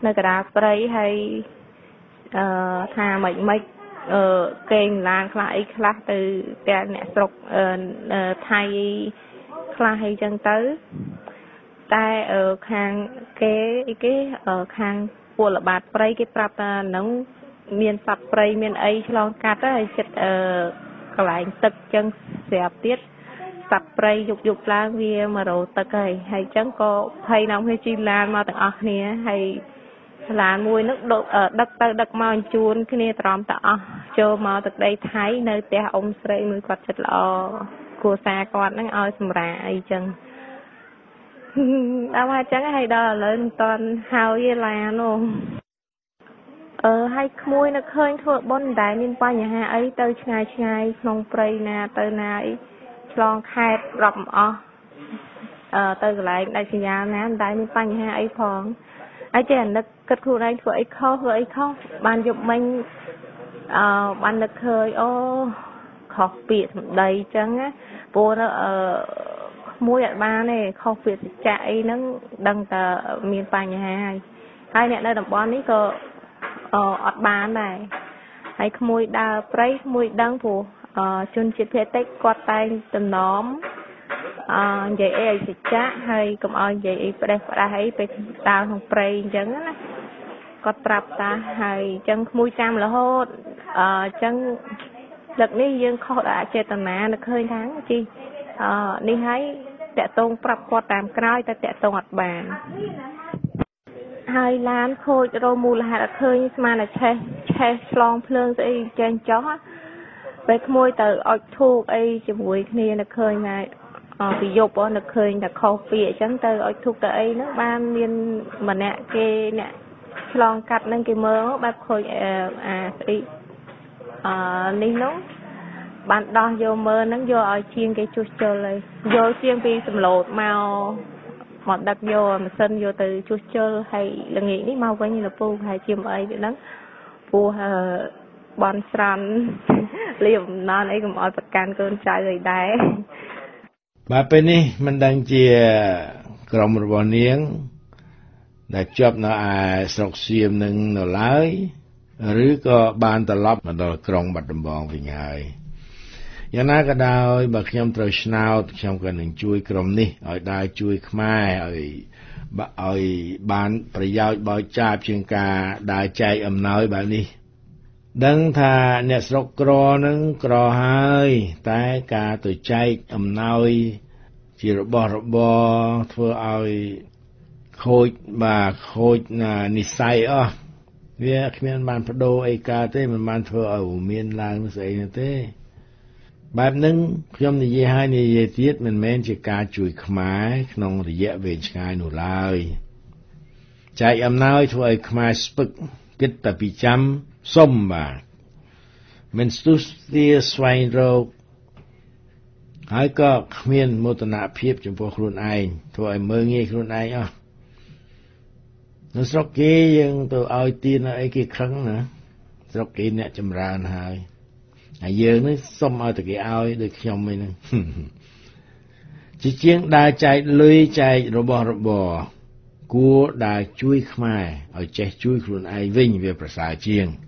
នៅកណ្ដាលព្រៃហើយអឺថាមិនមិនអឺគេងឡានខ្លះអីខ្លះទៅតែអ្នកស្រុកអឺថៃខ្លះអីចឹងទៅតែខាងគេអីគេខាងពលបាតព្រៃគេប្រាប់ថាហ្នឹងមានសត្វព្រៃមានអីឆ្លងកាត់ហើយចិត្តអឺកន្លែងទឹកចឹងស្រាប់ទៀតសត្វព្រៃយុកយុកឡើងវាមករោទឹកហើយហើយចឹងក៏ភ័យនាំគ្នាជិះឡានមកទាំងអស់គ្នាហើយឡានមួយនោះដឹកទៅដឹកមកអញ្ជូនគ្នាត្រមទៅអស់ចូលមកទឹកដីថៃនៅផ្ទះអ៊ំស្រីមួយគាត់ចិត្តល្អគ្រួសារគាត់ហ្នឹងឲ្យសម្រាអីចឹងដល់មកចឹងហើយដល់ឥឡូវមិនតាន់ហើយឡាននោះអឺហើយក្មួយនៅឃើញធ្វើបុណ្យតែមានបញ្ហាអីទៅឆ្ងាយឆ្ងាយក្នុងព្រៃណាទៅណាអីឆ្លងខេត្តរាប់អស់អឺទៅកន្លែងដាច់សញ្ញាណាមិនដែលមានបញ្ហាអីផងហើយចេះអានឹកគិតខ្លួនឯងធ្វើអីខុសធ្វើអីខុសបានយប់មិញអឺបាននឹកឃើញអូខុសពាក្យសម្ដីចឹងណាព្រោះអឺមួយអត់បានទេខុសពាក្យសច្ចៈអីហ្នឹងដឹងតែមានបញ្ហាហើយហើយអ្នកនៅតំបន់នេះក៏អឺអត់បានដែរហើយក្មួយដើរព្រៃក្មួយដឹងព្រោះអឺជនជាតិភាគតិចគាត់តែងតំណមអឺនិយាយអីឲ្យសច្ចៈហើយកុំឲ្យនិយាយអីផ្ដេសផ្ដាស់អីពេលដើរក្នុងព្រៃអញ្ចឹងណាគាត់ប្រាប់តាហើយអញ្ចឹងក្មួយចាំរហូតអឺអញ្ចឹងលឹកនេះយើងខុសដល់អចេតនានឹកឃើញថាជីអឺនេះហើយតាក់តងប្រាប់គាត់តាមក្រោយតែតាក់តងអត់បានហើយឡានខូចរមូលហេតុអត់ឃើញស្មានតែឆេះឆេះឆ្លងភ្លើងស្អីចេញចុះពេលក្មួយទៅអុចធូបអីជាមួយគ្នានឹកឃើញថាអឺពីយប់នឹកឃើញតែខុសពាក្យអញ្ចឹងទៅអុចធូបទៅអីហ្នឹងបានមានម្នាក់គេអ្នកឆ្លងកាត់ហ្នឹងគេមើលបែបខូចអាស្អីអឺនេះនោះបានដោះយកមើលហ្នឹងយកឲ្យជាងគេជួសជុលហើយយកជាងពីសំឡូតមកមកដឹកយកម៉ាស៊ីនយកទៅជួសជុលហើយល្ងាចនេះមកវិញលពូហើយជាអីទៅហ្នឹងព្រោះបនស្រន់លៀបអំណរអីកុំឲ្យប្រកាន់កូនចៅអីដែរបាទពេលនេះមិនដឹងជាក្រុមរបស់នាងដែលជាប់នៅឯស្រុកសៀមនឹងនៅឡើយឬក៏បានត្រឡប់មកដល់ក្រុងបាត់ដំបងវិញហើយយ៉ាងណាក៏ដោយបើខ្ញុំត្រូវឆ្នោតខ្ញុំក៏នឹងជួយក្រុមនេះឲ្យដើរជួយខ្មែរឲ្យឲ្យបានប្រយោជន៍បោចាបជាងការដើរចែកអំណោយបែបនេះដឹងថាអ្នកស្រុកក្រនឹងក្រហើយតែការទៅចែកអំណោយជារបស់របរធ្វើឲ្យខូចបាទខូចនិស្ស័យអស់វាគ្មានបានបដូរអីកើតទេមិនបានធ្វើឲ្យមានឡើងស្អីទេបែបហ្នឹងខ្ញុំនិយាយឲ្យនិយាយទៀតមិនមែនជាការជួយខ្មែរក្នុងរយៈវែងឆ្ងាយនោះឡើយចែកអំណោយធ្វើឲ្យខ្មែរស្ពឹកគិតតែពីចាំសុំបាទមិនស្ទុះស្ទាស្វែងរកហើយក៏គ្មានមោទនភាពចំពោះខ្លួនឯងធ្វើឲ្យមើលងាយខ្លួនឯងអស់នៅស្រុកគេយើងទៅឲ្យទានអីគេខឹងណាស្រុកគេអ្នកចម្រើនហើយហើយយើងនេះសុំឲ្យតែគេឲ្យដូចខ្ញុំឯហ្នឹងជាជាងដើរចែកលុយចែករបស់របរគួរដើរជួយខ្មែរឲ្យចេះជួយខ្លួនឯងវិញវាប្រសើរជាង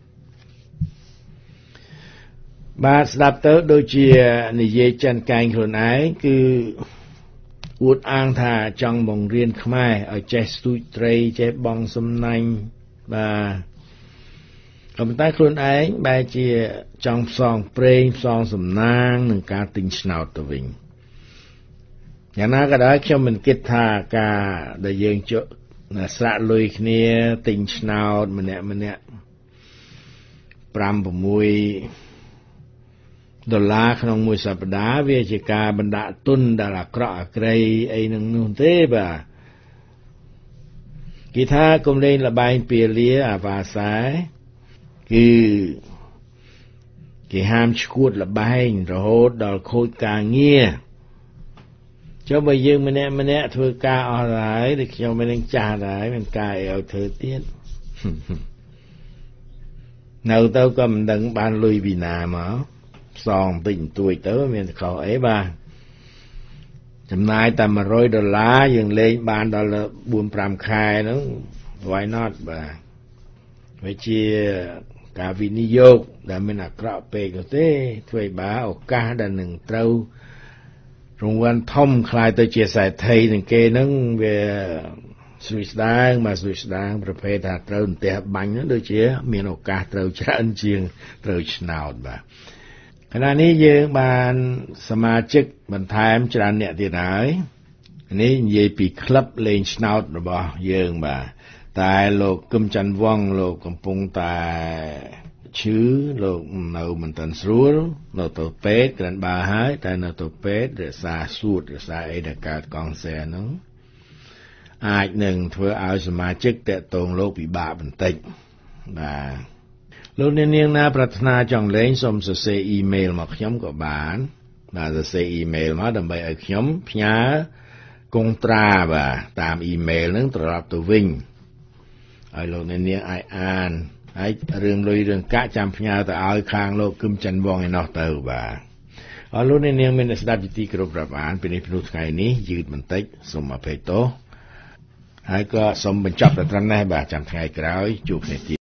បាទស្ដាប់ទៅដូចជានិយាយចិនកែងខ្លួនឯងគឺអួតអាងថាចង់បង្រៀនខ្មែរឲ្យចេះស្ទូចត្រីចេះបង់សំណាញ់បាទក៏ប៉ុន្តែខ្លួនឯងបែរជាចង់ផ្សងព្រេងផ្សងសំណាងនឹងការទិញឆ្នោតទៅវិញយ៉ាងណាក៏ដោយខ្ញុំមិនគិតថាការដែលយើងជក់ស្រាក់លុយគ្នាទិញឆ្នោតម្នាក់ម្នាក់ប្រាំប្រាំមួយដុល្លារក្នុងមួយសប្តាហ៍វាជាការបណ្ដាក់ទុនដល់អាក្រក់អាក្រីអីនឹងនោះទេបាទគេថាកុំលេងលបែងពាលាអាវ៉ាសែគឺគេហាមឈួតលបែងរហូតដល់ខូចការងារចុះបើយើងម្នាក់ម្នាក់ធ្វើការអស់ហើយដូចខ្ញុំមិននឹងចាស់ដែរមានការអីឲ្យធ្វើទៀតនៅទៅក៏មិនដឹងបានលុយពីណាមកផ្សងតិចបន្តួចទៅមានខុសអីបាទចំណាយតែ100ដុល្លារយើងលេងបានដល់4 5ខែហ្នឹង why not បាទវាជាការវិនិយោគដែលមានអាក្រក់ពេកទេធ្វើឲ្យបើឱកាសដែលនឹងត្រូវរង្វាន់ធំខ្លាយទៅជាសេដ្ឋីនឹងគេហ្នឹងវាស្រួយស្ដាងមកស្រួយស្ដាងប្រភេទថាត្រូវផ្ទះបាញ់ហ្នឹងដូចជាមានឱកាសត្រូវច្រើនជាងត្រូវឆ្នោតបាទខណៈនេះយើងបានសមាជិកបន្ថែមច្រើនអ្នកទៀតហើយនេះនិយាយពីក្លឹបលេងឆ្នោតរបស់យើងបាទតែលោកគឹមច័ន្ទវង្សលោកកំពុងតែឈឺលោកនៅមិនទាន់ស្រួលនៅទៅពេទ្យក្រាន់បើហើយតែនៅទៅពេទ្យរក្សាសួតរក្សាអីដែលកើតកង់សែហ្នឹងអាចនឹងធ្វើឲ្យសមាជិកតាក់ទងលោកពិបាកបន្តិចបាទលោកអ្នកនាងណាប្រាថ្នាចង់លេងសូមសរសេរអ៊ីមែលមកខ្ញុំក៏បានបាទសរសេរអ៊ីមែលមកដើម្បីឲ្យខ្ញុំផ្ញើកុងត្រាបាទតាមអ៊ីមែលហ្នឹងត្រឡប់ទៅវិញឲ្យលោកអ្នកនាងអាចអានហើយរឿងលុយរឿងកាក់ចាំផ្ញើទៅឲ្យខាងលោកគឹមច័ន្ទវង្សឯណោះទៅបាទអរលោកអ្នកនាងមានស្ដាប់ជាទីគោរពរាប់អានពេលនេះព្រោះថ្ងៃនេះយឺតបន្តិចសូមអភ័យទោសហើយក៏សូមបញ្ចប់តែត្រឹមនេះបាទចាំថ្ងៃក្រោយជួបគ្នាទៀត